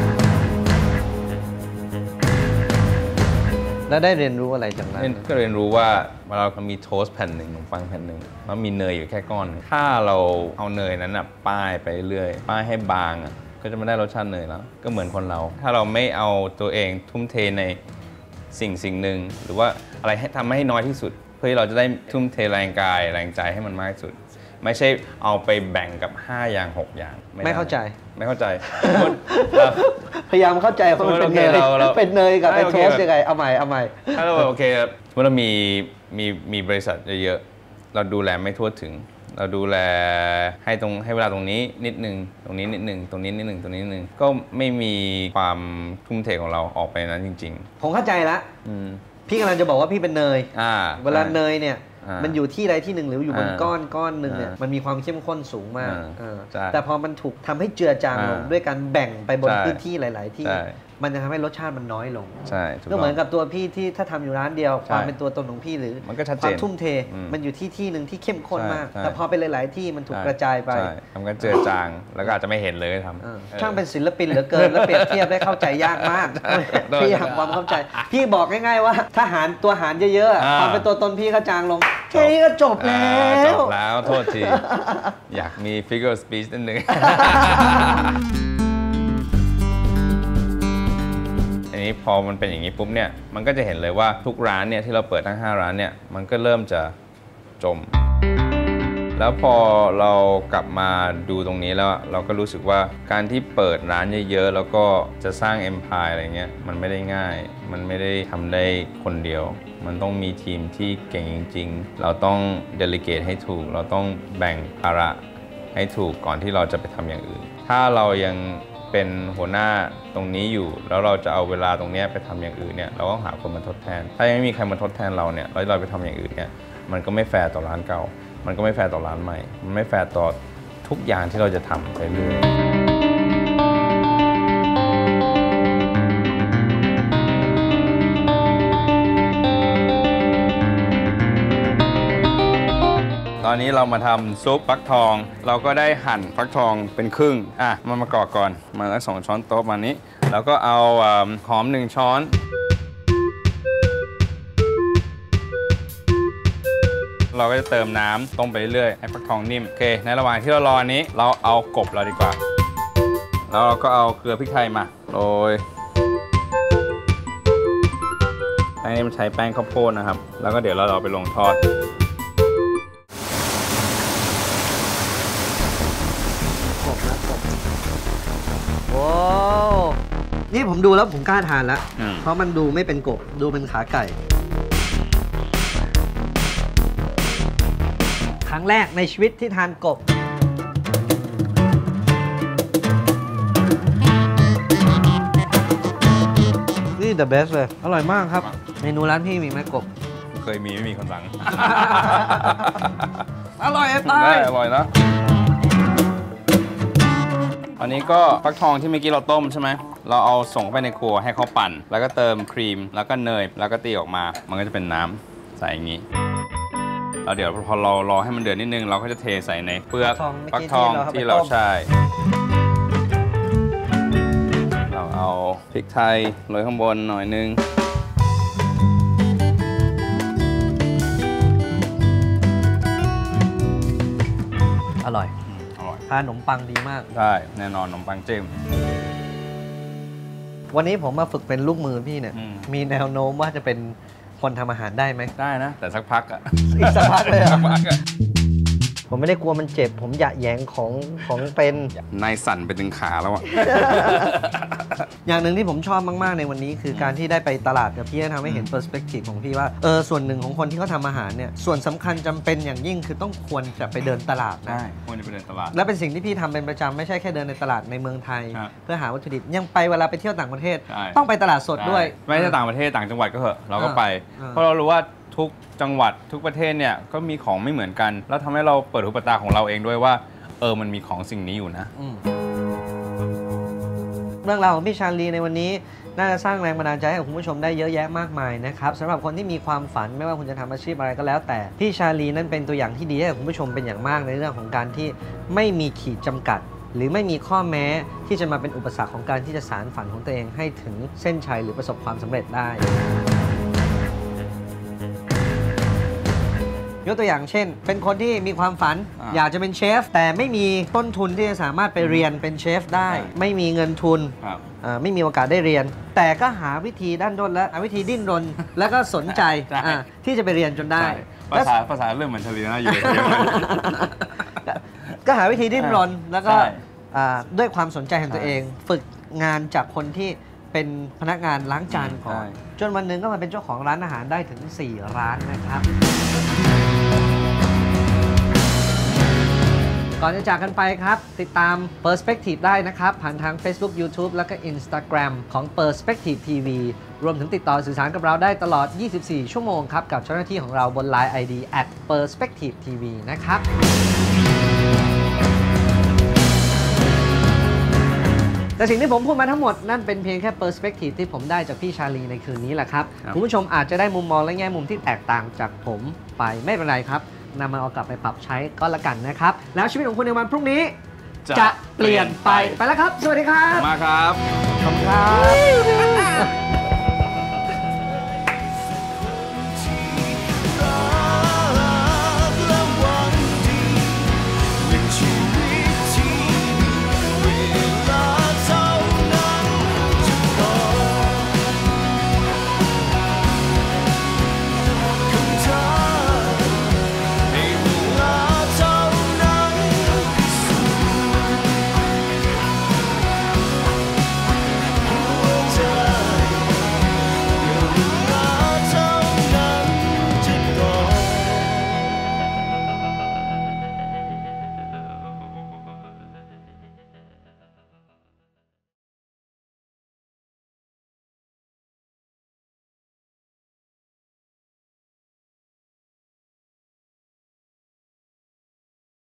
[SPEAKER 1] แล้วได้เรียนรู้อะไรจากนั้น
[SPEAKER 2] ก็เรียนรู้ว่าเรามีโทสต์แผ่นหนึ่งขนมปังแผ่นหนึ่งแล้วมีเนยอยู่แค่ก้อนถ้าเราเอาเนยนั้นป้ายไปเรื่อยป้ายให้บางก็จะไม่ได้รสชาติเนยแล้วก็เหมือนคนเราถ้าเราไม่เอาตัวเองทุ่มเทในสิ่งหนึ่งหรือว่าอะไรให้ทำให้น้อยที่สุดเพื่อที่เราจะได้ทุ่มเทแรงกายแรงใจให้มันมากที่สุดไม่ใช่เอาไปแบ่งกับ5อย่าง6อย่าง
[SPEAKER 1] ไม่เข้าใจ
[SPEAKER 2] ไม่เข้าใจ
[SPEAKER 1] พยายามเข้าใจว่ามันเป็นเนยเป็นเนยกับเป็นโทสต์ยังไงเอาใหม่
[SPEAKER 2] ถ้าเราโอเคเมื่อเรามีบริษัทเยอะๆเราดูแลไม่ทั่วถึงเราดูแลให้เวลาตรงนี้นิดนึงตรงนี้นิดนึงตรงนี้นิดนึงตรงนี้นิดนึงก็ไม่มีความทุ่มเทของเราออกไปนั้นจริง
[SPEAKER 1] ๆผมเข้าใจละพี่กำลังจะบอกว่าพี่เป็นเนยเวลาเนยเนี่ยมันอยู่ที่ใดที่หนึ่งหรืออยู่บนก้อนหนึ่งเนี่ยมันมีความเข้มข้นสูงมากแต่พอมันถูกทำให้เจือจางลงด้วยการแบ่งไปบนพื้นที่หลายๆที่มันจะทำให้รสชาติมันน้อยลง
[SPEAKER 2] ใช่ถูก
[SPEAKER 1] ก็เหมือนกับตัวพี่ที่ถ้าทำอยู่ร้านเดียวความเป็นตัวตนของพี่หรือ
[SPEAKER 2] มันก็ชัด
[SPEAKER 1] ค
[SPEAKER 2] เจ
[SPEAKER 1] วาม
[SPEAKER 2] น
[SPEAKER 1] ทุ่มเทมันอยู่ที่หนึ่งที่เข้มข้นมาก
[SPEAKER 2] ใช่
[SPEAKER 1] แต่พอเป็นหลาย ๆ ที่มันถูกกระจายไป
[SPEAKER 2] ใช่ทำกันเจือจางแล้วก็อาจจะไม่เห็นเลยทำ
[SPEAKER 1] ช่างเป็นศิลปินเหลือเกิน แล้วเปรียบเทียบได้เข้าใจยากมากพี่อยากความเข้าใจ พี่บอกง่าย ๆ ว่าถ้าตัวหารเยอะๆความเป็นตัวตนพี่ก็จางลงแค่นี้ก็จบแล้ว
[SPEAKER 2] จบแล้วโทษที อยากมี figure speech นิดนึง อันนี้พอมันเป็นอย่างนี้ปุ๊บเนี่ยมันก็จะเห็นเลยว่าทุกร้านเนี่ยที่เราเปิดทั้ง5ร้านเนี่ยมันก็เริ่มจะจม แล้วพอเรากลับมาดูตรงนี้แล้วเราก็รู้สึกว่าการที่เปิดร้านเยอะๆแล้วก็จะสร้าง empire อะไรเงี้ยมันไม่ได้ง่ายมันไม่ได้ทำได้คนเดียวมันต้องมีทีมที่เก่งจริงๆเราต้อง delegate ให้ถูกเราต้องแบ่งภาระให้ถูกก่อนที่เราจะไปทำอย่างอื่นถ้าเรายังเป็นหัวหน้าตรงนี้อยู่แล้วเราจะเอาเวลาตรงนี้ไปทำอย่างอื่นเนี่ยเราต้องหาคนมาทดแทนถ้ายังไม่มีใครมาทดแทนเราเนี่ยแล้วเราไปทำอย่างอื่นเนี่ยมันก็ไม่แฟร์ต่อร้านเก่ามันก็ไม่แฟร์ต่อร้านใหม่มันไม่แฟร์ต่อทุกอย่างที่เราจะทำไปเรื่อยตอนนี้เรามาทำซุปฟักทองเราก็ได้หั่นฟักทองเป็นครึ่งมันมากรอกก่อนมาแล้ว2 ช้อนโต๊ะมานี้แล้วก็เอาหอม1 ช้อนเราก็จะเติมน้ำต้มไปเรื่อยให้ฟักทองนิ่มโอเคในระหว่างที่เรารออันนี้เราเอากบเราดีกว่าแล้วเราก็เอาเกลือพริกไทยมาโรยแป้งนี้มันใช้แป้งข้าวโพดนะครับแล้วก็เดี๋ยวเราเอาไปลงทอด
[SPEAKER 1] กบนะกบโอ้นี่ผมดูแล้วผมกล้าทานแล้วเพราะมันดูไม่เป็นกบดูเป็นขาไก่ครั้งแรกในชีวิตที่ทานกบนี่ the best เลยอร่อยมากครับเมนูร้านพี่มีไหมกบ
[SPEAKER 2] เคยมีไม่มีคนสั่ง
[SPEAKER 1] อร่อยตาย
[SPEAKER 2] อร่อยนะอันนี้ก็ฟักทองที่เมื่อกี้เราต้มใช่ไหมเราเอาส่งไปในครัวให้เขาปั่นแล้วก็เติมครีมแล้วก็เนยแล้วก็ตีออกมามันก็จะเป็นน้ำใส่อย่างนี้แล้วเดี๋ยวพอเรารอให้มันเดือดนิดนึงเราก็จะเทใส่ในเปลือกฟักทองที่เราใช่เราเอาพริกไทยโรยข้างบนหน่อยนึง
[SPEAKER 1] อร่อยทานขนมปังดีมาก
[SPEAKER 2] ใช่แน่นอนขนมปังจิ้ม
[SPEAKER 1] วันนี้ผมมาฝึกเป็นลูกมือพี่เนี่ยมีแนวโน้มว่าจะเป็นคนทำอาหารได้ไหม
[SPEAKER 2] ได้นะแต่สักพัก
[SPEAKER 1] อีกสักพักเลยผมไม่ได้กลัวมันเจ็บผมอยากแยงของเป็น
[SPEAKER 2] นายสั่นไปถึงขาแล้ว
[SPEAKER 1] อย่างหนึ่งที่ผมชอบมากๆในวันนี้คือการที่ได้ไปตลาดกับพี่ทำให้เห็นเปอร์สเปกทีฟของพี่ว่าส่วนหนึ่งของคนที่เขาทำอาหารเนี่ยส่วนสำคัญจำเป็นอย่างยิ่งคือต้องควรจะไปเดินตลาดนะ
[SPEAKER 2] ควรจะไปเดินตลาด
[SPEAKER 1] และเป็นสิ่งที่พี่ทำเป็นประจำไม่ใช่แค่เดินในตลาดในเมืองไทยเพื่อหาวัตถุดิบยังไปเวลาไปเที่ยวต่างประเทศต้องไปตลาดสดด้วย
[SPEAKER 2] ไม่ใช่ต่างประเทศต่างจังหวัดก็เถอะเราก็ไปเพราะเรารู้ว่าทุกจังหวัดทุกประเทศเนี่ยก็มีของไม่เหมือนกันแล้วทำให้เราเปิดหูเปิดตาของเราเองด้วยว่ามันมีของสิ่งนี้อยู่นะ
[SPEAKER 1] เรื่องราวของพี่ชาลีในวันนี้น่าจะสร้างแรงบันดาลใจให้กับคุณผู้ชมได้เยอะแยะมากมายนะครับสำหรับคนที่มีความฝันไม่ว่าคุณจะทำอาชีพอะไรก็แล้วแต่พี่ชาลีนั้นเป็นตัวอย่างที่ดีให้กับคุณผู้ชมเป็นอย่างมากในเรื่องของการที่ไม่มีขีดจำกัดหรือไม่มีข้อแม้ที่จะมาเป็นอุปสรรคของการที่จะสานฝันของตัวเองให้ถึงเส้นชัยหรือประสบความสำเร็จได้ยกตัวอย่างเช่นเป็นคนที่มีความฝันอยากจะเป็นเชฟแต่ไม่มีต้นทุนที่จะสามารถไปเรียนเป็นเชฟได้ไม่มีเงินทุนไม่มีโอกาสได้เรียนแต่ก็หาวิธีด้านด้นและวิธีดิ้นรนแล้วก็สนใจที่จะไปเรียนจนได้
[SPEAKER 2] ภาษาเรื่องเหมือนทะเลนะอยู่
[SPEAKER 1] ก็หาวิธีดิ้นรนแล้วก็ด้วยความสนใจของตัวเองฝึกงานจากคนที่เป็นพนักงานล้างจานก่อนจนวันหนึ่งก็มาเป็นเจ้าของร้านอาหารได้ถึง4 ร้านนะครับก่อนจะจากกันไปครับติดตาม Perspective ได้นะครับผ่านทาง Facebook YouTube แล้วก็ Instagram ของ Perspective TV รวมถึงติดต่อสื่อสารกับเราได้ตลอด 24 ชั่วโมงครับกับเจ้าหน้าที่ของเราบน Line ID @perspectivetv นะครับแต่สิ่งที่ผมพูดมาทั้งหมดนั่นเป็นเพียงแค่เปอร์สเปกทีฟที่ผมได้จากพี่ชาลีในคืนนี้แหละครับคุณผู้ชมอาจจะได้มุมมองและแง่มุมที่แตกต่างจากผมไปไม่เป็นไรครับนำมาเอากลับไปปรับใช้ก็แล้วกันนะครับแล้วชีวิตของคุณในวันพรุ่งนี้จะเปลี่ยนไปแล้วครับสวัสดีครับ
[SPEAKER 2] มาครับ
[SPEAKER 1] ขอบคุณครับ